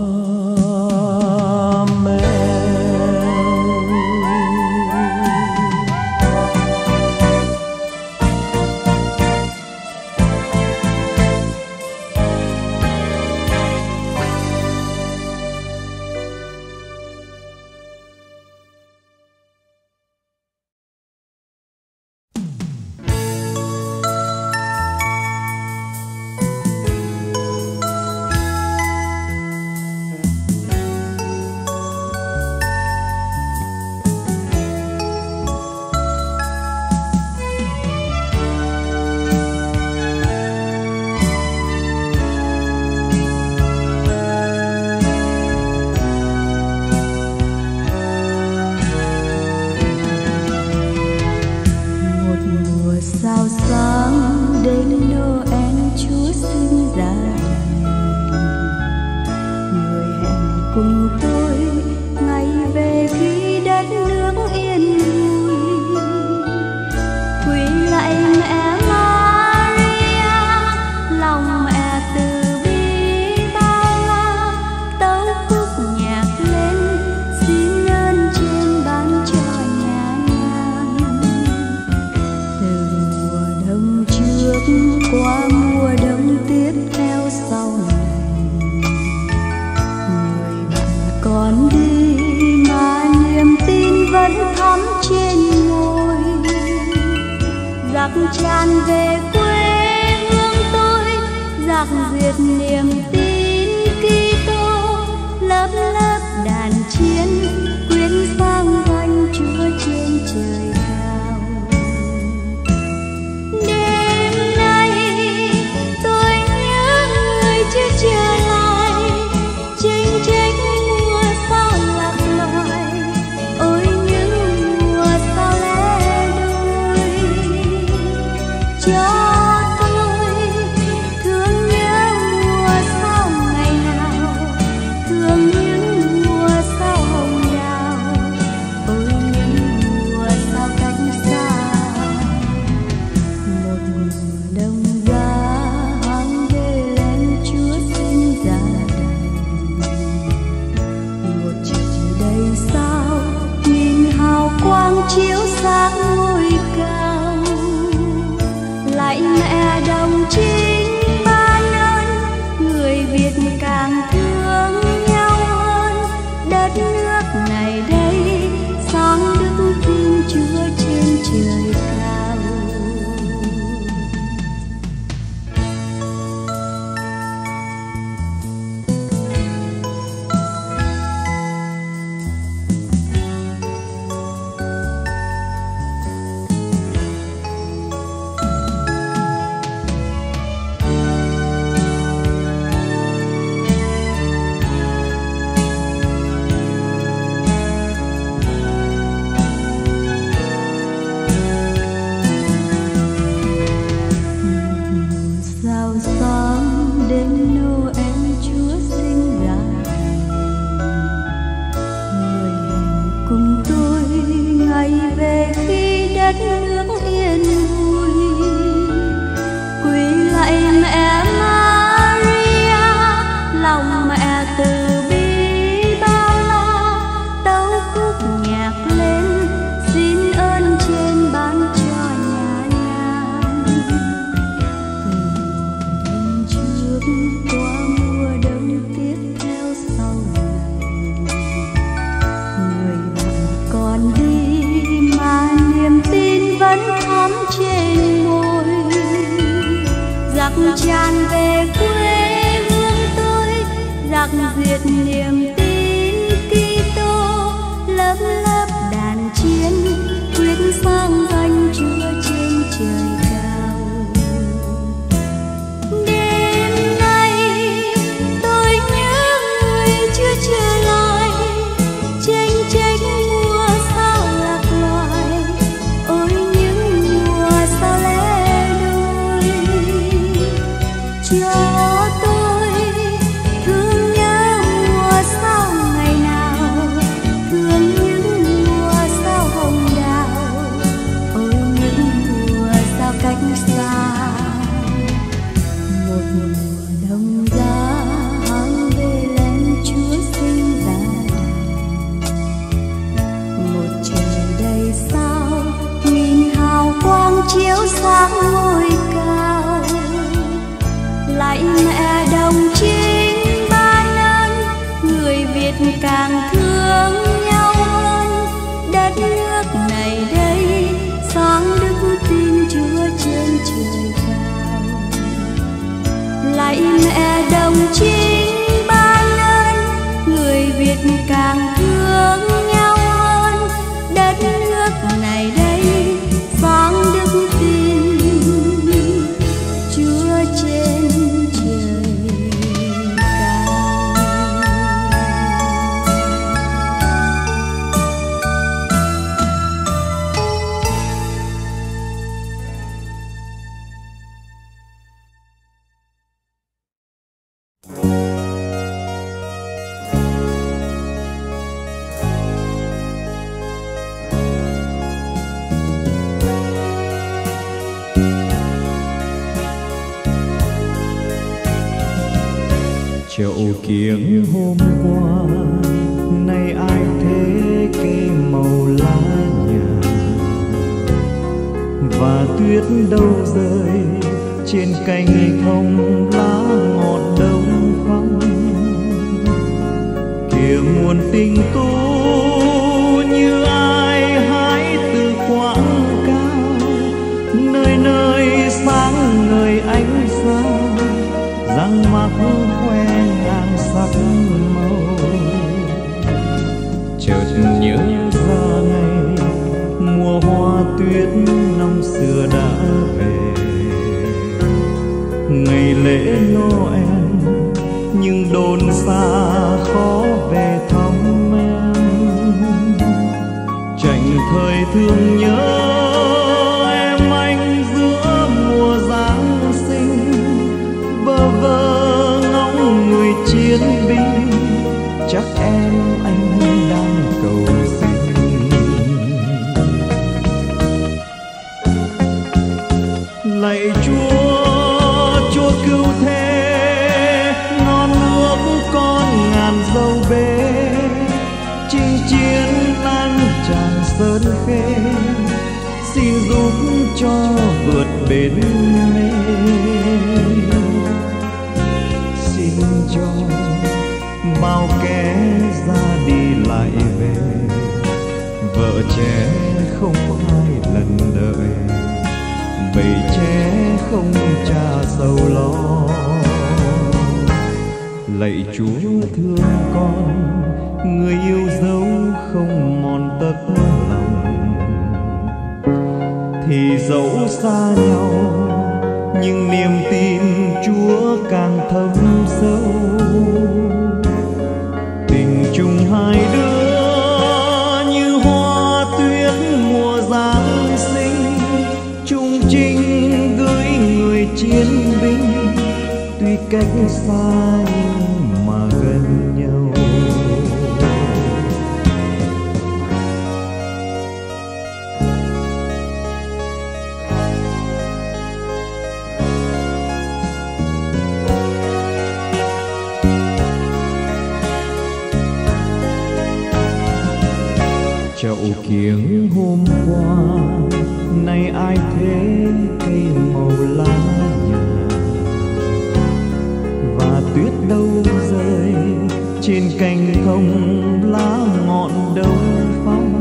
tràn về quê hương tôi, giặc duyệt niềm tin Kitô, lớp lớp đàn chiên quyến vang vang Chúa trên trời cao. quang chiếu sáng ngôi cao. Lạy mẹ đồng trinh ban ơn, người Việt càng thương nhau hơn. Đất nước này đây sáng đức tin Chúa trên trời cao. Tràn về quê hương tôi, giặc diệt niềm tin Kitô, lớp lớp đàn chiến quyết sang danh Chúa trên trời cao. Đêm nay tôi nhớ người chưa trở lại, chênh chênh mùa sao lạc loài, ôi những mùa sao lẻ đôi. Cho tôi thương nhớ mùa sao ngày nào, thương những mùa sao hồng đào, ôi những mùa sao cách xa. Một mùa đông giá hăng về lên Chúa sinh ra đời, một trời đầy sao nghìn hào quang chiếu sáng ngôi cao. Lạy mẹ đồng trinh ban ơn, người Việt càng thương nhau hơn. Đất nước này đây sáng đức tin Chúa trên trời cao. Lạy mẹ đồng trinh ban ơn, người Việt càng thương nhau hơn. Đất nước này đây sáng đức tin Chúa trên chậu kiếng hôm qua nay ai thế cây màu lá nhà, và tuyết đâu rơi trên cành thông lá ngọt đông vắng. Kìa muôn tình tu như ai hái từ quãng cao, nơi nơi sáng ngời ánh sao, răng mắc khoe ngàn sắc màu. Chợt nhớ ra ngày mùa hoa tuyết năm xưa đã về, ngày lễ Noel nhưng đồn xa khó về thăm em. Chạnh thời thương nhớ em anh giữa mùa Giáng sinh, bơ vơ ngóng người chiến binh, chắc em anh đang cầu xin. Lạy Chúa, Chúa cứu thế, non nước con ngàn dâu bế, chinh chiến lan tràn sơn khê, xin giúp cho vượt bến mê. Xin cho bao kẻ ra đi lại về, vợ trẻ không ai lần đợi, bầy trẻ không cha sầu lo. Lạy Chúa thương con, người yêu dấu không mòn tấc lòng. Thì dẫu xa nhau nhưng niềm tin Chúa càng thấm sâu. Tình chung hai đứa như hoa tuyết mùa Giáng sinh, chung chinh gửi người chiến binh, tuy cách xa nhưng mà gần nhau. Chậu kiếng hôm qua nay ai thế cây màu lá nhà, và tuyết đâu rơi trên cành thông lá ngọn đâu phong.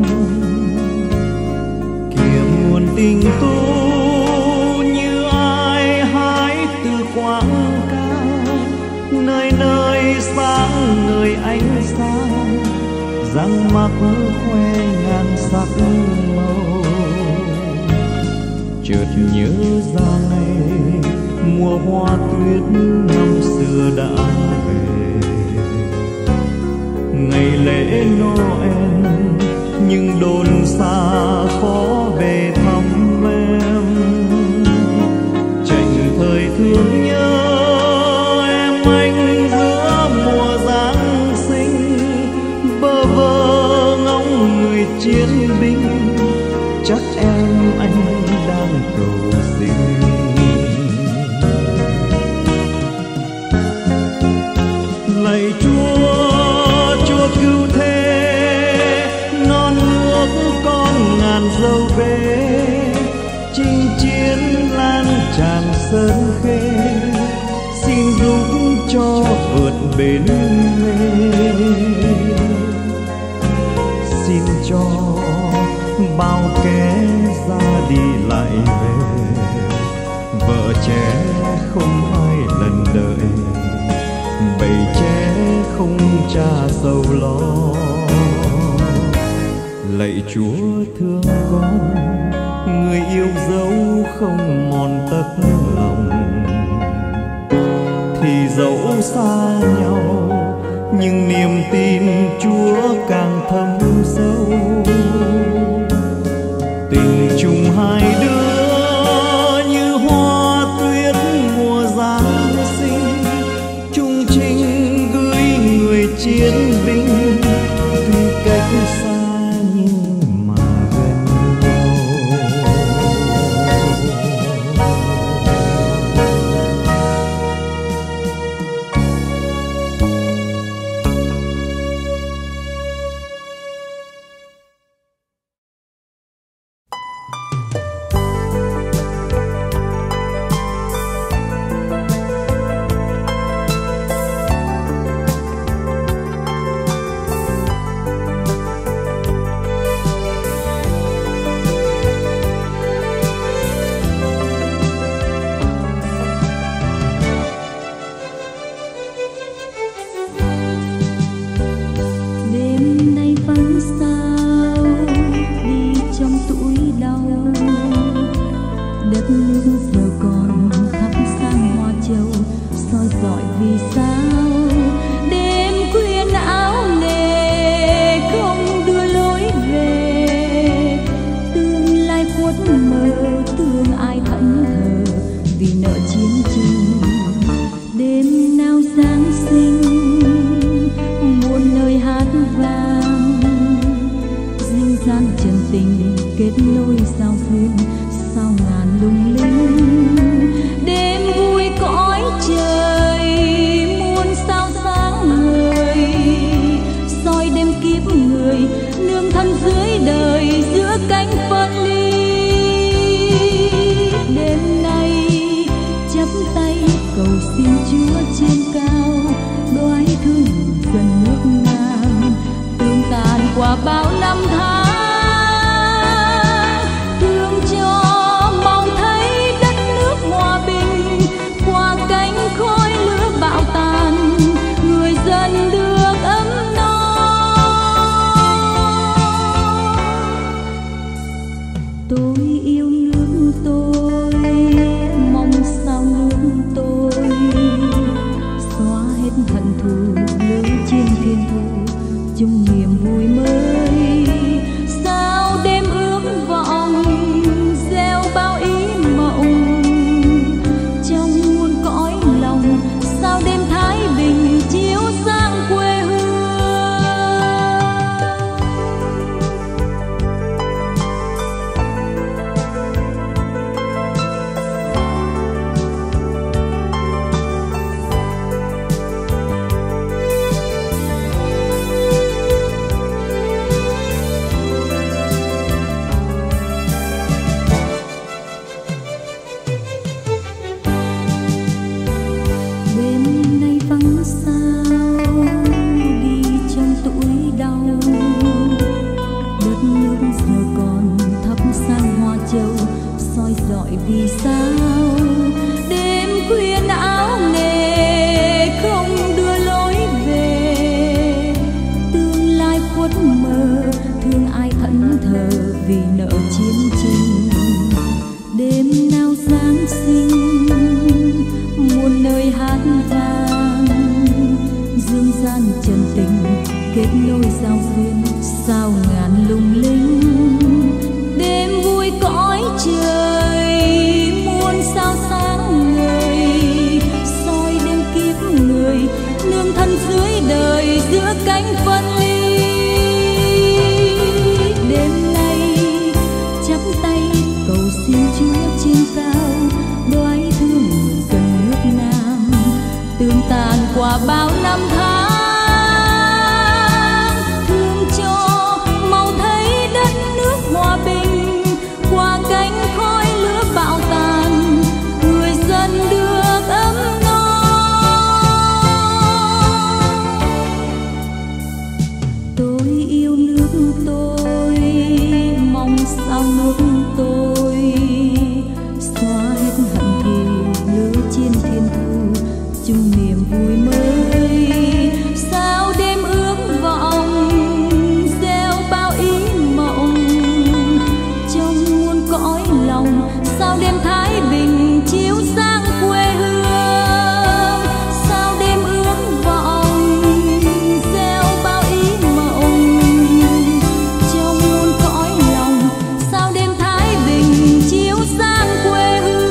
Kìa nguồn tình tu như ai hái từ quãng cao, nơi nơi sáng người ánh sáng, răng mắc khoe ngàn sắc màu. Chợt nhớ ra ngày mùa hoa tuyết năm xưa đã về, ngày lễ Noel nhưng đồn xa khó về thăm em. Chạnh thời thương nhớ em anh giữa mùa Giáng sinh, bơ vơ ngóng người chiến binh, chắc em anh đang cầu xin. Lạy Chúa, Chúa cứu thế, non nước con ngàn dâu về, chinh chiến lan tràn sơn khê, xin giúp cho vượt bến mê. Xin cho bao kẻ ra đi lại về, vợ trẻ không ai lần đợi, bầy trẻ không cha sầu lo. Lạy Chúa thương con, người yêu dấu không mòn tấc lòng. Thì dẫu xa nhau nhưng niềm tin Chúa càng thấm sâu. Tình chung hai đứa như hoa tuyết mùa Giáng sinh, chung chinh gửi người chiến binh, tuy cách xa nhưng mà gần nhau. Kiếp người nương thân dưới đời qua bao năm tháng. Thương cho mong thấy đất nước hòa bình, qua cánh khói lửa bão tàn, người dân được ấm no. Tôi yêu nước tôi, mong sao nước tôi xóa hết hận thù, lửa trên thiên thu chung niềm vui mới. Sao đêm ước vọng gieo bao ý mộng trong muôn cõi lòng, sao đêm thái bình chiếu sáng quê hương. Đêm nay vắng sao đi trong tuổi đau, đất nước giờ còn thắp sang hoa châu soi rọi vì sao. Đêm khuyên áo nề không đưa lối về, tương lai khuất mờ thương ai thẫn thờ vì nợ chiến tranh. Đêm nào Giáng sinh muôn nơi hát vang, dương gian trần tình kết nối giao duyên sao ngàn lung linh. Đêm vui cõi trời muôn sao sáng ngời, soi đêm kiếp người nương thân dưới đời giữa cánh phân ly. Đêm nay chắp tay cầu xin Chúa trên cao, đoái thương người dân nước Nam tương tàn qua bao năm tháng. Thương cho màu thấy đất nước hòa bình, qua cánh khói lửa bão tàn, người dân được ấm no. Tôi yêu nước tôi, mong sao nước tôi xóa hết hận thù, lửa trên thiên thu chung niềm vui mới. Sao đêm ước vọng gieo bao ý mộng trong muôn cõi lòng, sao đêm thái bình chiếu sáng quê hương. Sao đêm ước vọng gieo bao ý mộng trong muôn cõi lòng, sao đêm thái bình chiếu sáng quê hương.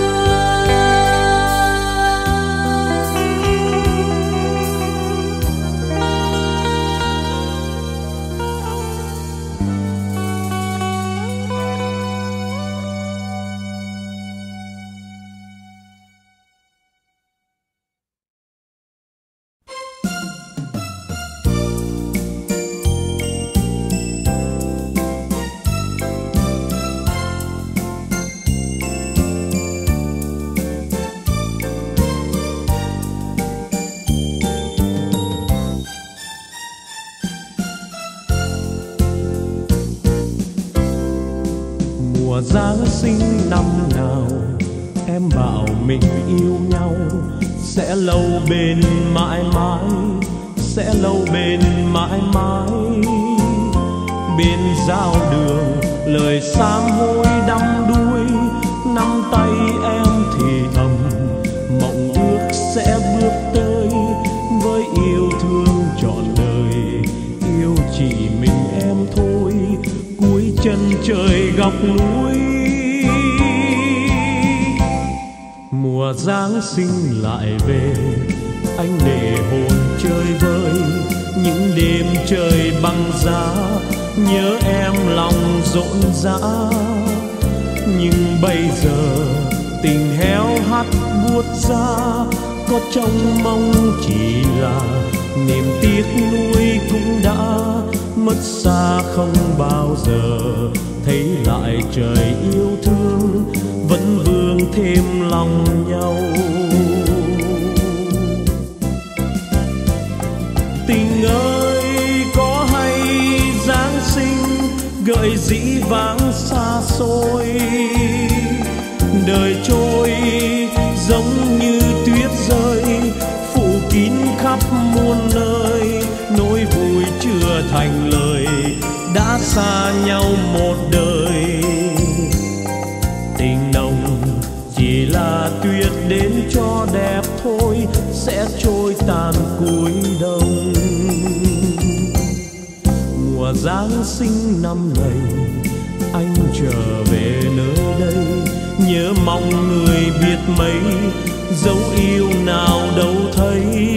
Mùa Giáng sinh năm nào em bảo mình yêu nhau, sẽ lâu bền mãi mãi, sẽ lâu bền mãi mãi. Bên giao đường lời sám hối đắm đuối, nắm tay em thì thầm mộng ước sẽ bước tới với yêu thương trọn đời. Yêu chỉ mình em thôi, cuối chân trời góc núi. Mùa Giáng sinh lại về, anh để hồn chơi vơi những đêm trời băng giá, nhớ em lòng rộn rã. Nhưng bây giờ tình héo hắt buốt ra, có trông mong chỉ là niềm tiếc nuối cũng đã mất xa, không bao giờ thấy lại trời yêu thương vẫn vương thêm lòng nhau. Tình ơi có hay Giáng gợi dĩ vãng xa xôi. Đời trôi giống như tuyết rơi, phủ kín khắp muôn nơi, nỗi vui chưa thành lời, đã xa nhau một đời. Tình nồng chỉ là tuyết đến cho đẹp thôi, sẽ trôi tàn cuối đông. Mùa Giáng sinh năm này anh trở về nơi đây, nhớ mong người biết mấy, dấu yêu nào đâu thấy.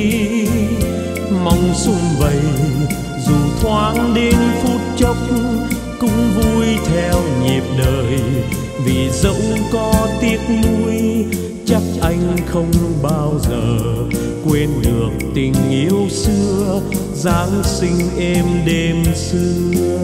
Mong sum vầy dù thoáng đến phút chốc, cũng vui theo nhịp đời. Vì dẫu có tiếc nuối, chắc anh không bao giờ quên được tình yêu xưa, Giáng sinh êm đêm xưa.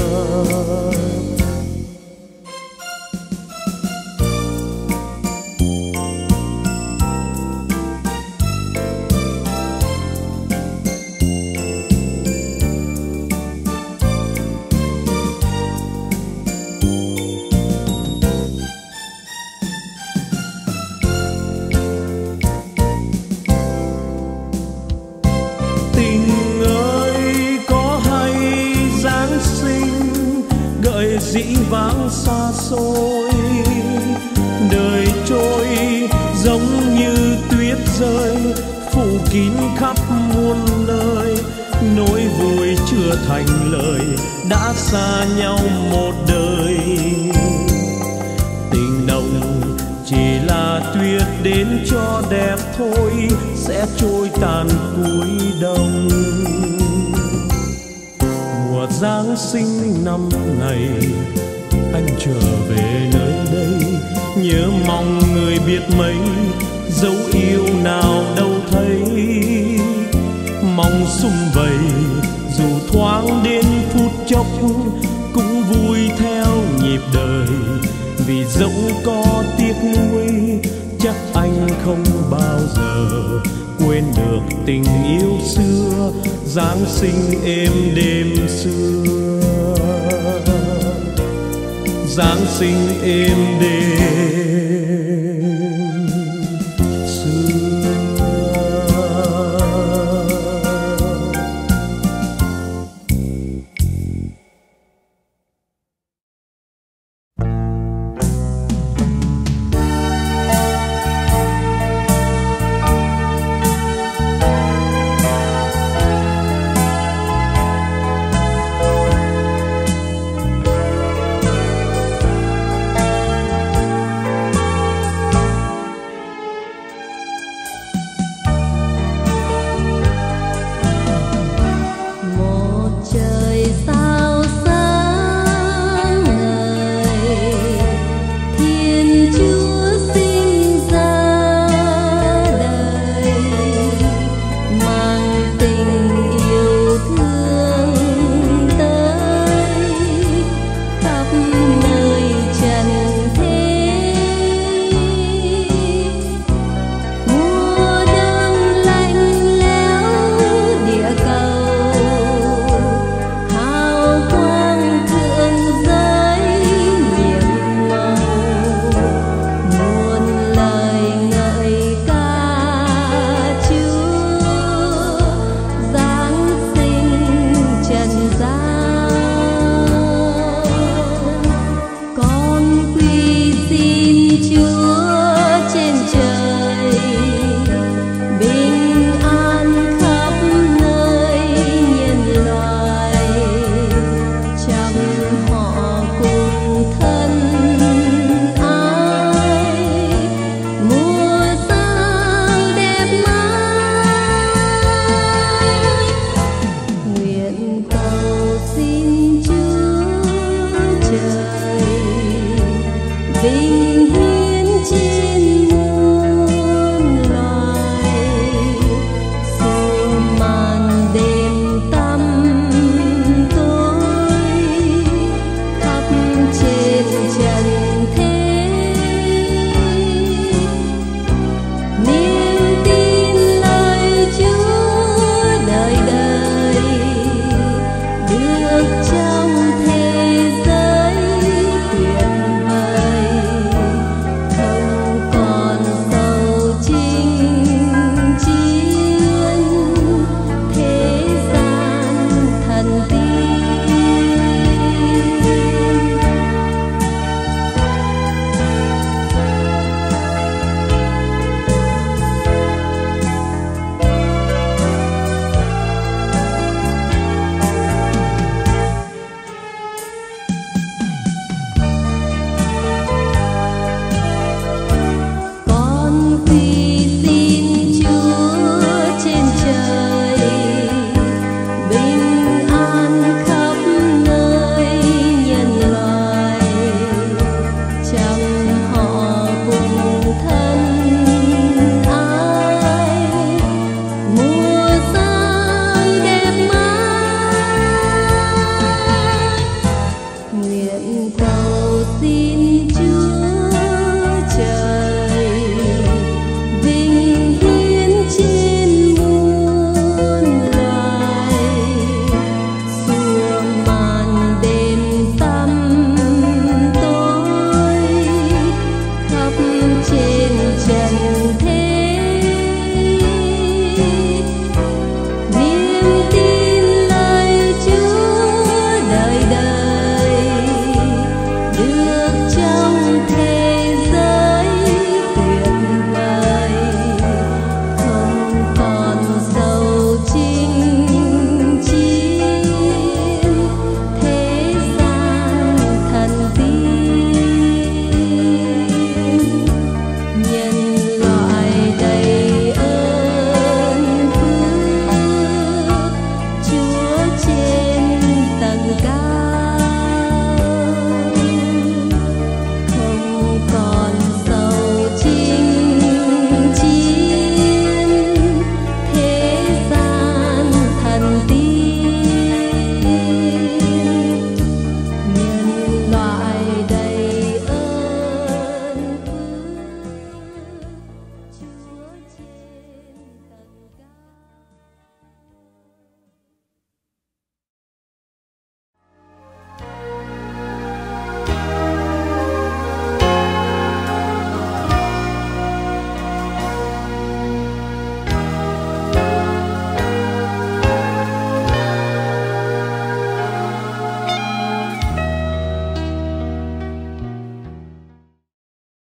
Dĩ vãng xa xôi, đời trôi giống như tuyết rơi, phủ kín khắp muôn nơi, nỗi vui chưa thành lời, đã xa nhau một đời. Tình nồng chỉ là tuyết đến cho đẹp thôi, sẽ trôi tàn cuối đông. Mùa Giáng sinh năm này anh trở về nơi đây, nhớ mong người biết mấy, dấu yêu nào đâu thấy. Mong sum vầy dù thoáng đến phút chốc, cũng vui theo nhịp đời. Vì dẫu có tiếc nuối, chắc anh không bao giờ quên được tình yêu xưa, Giáng sinh êm đêm xưa, Giáng sinh êm đêm.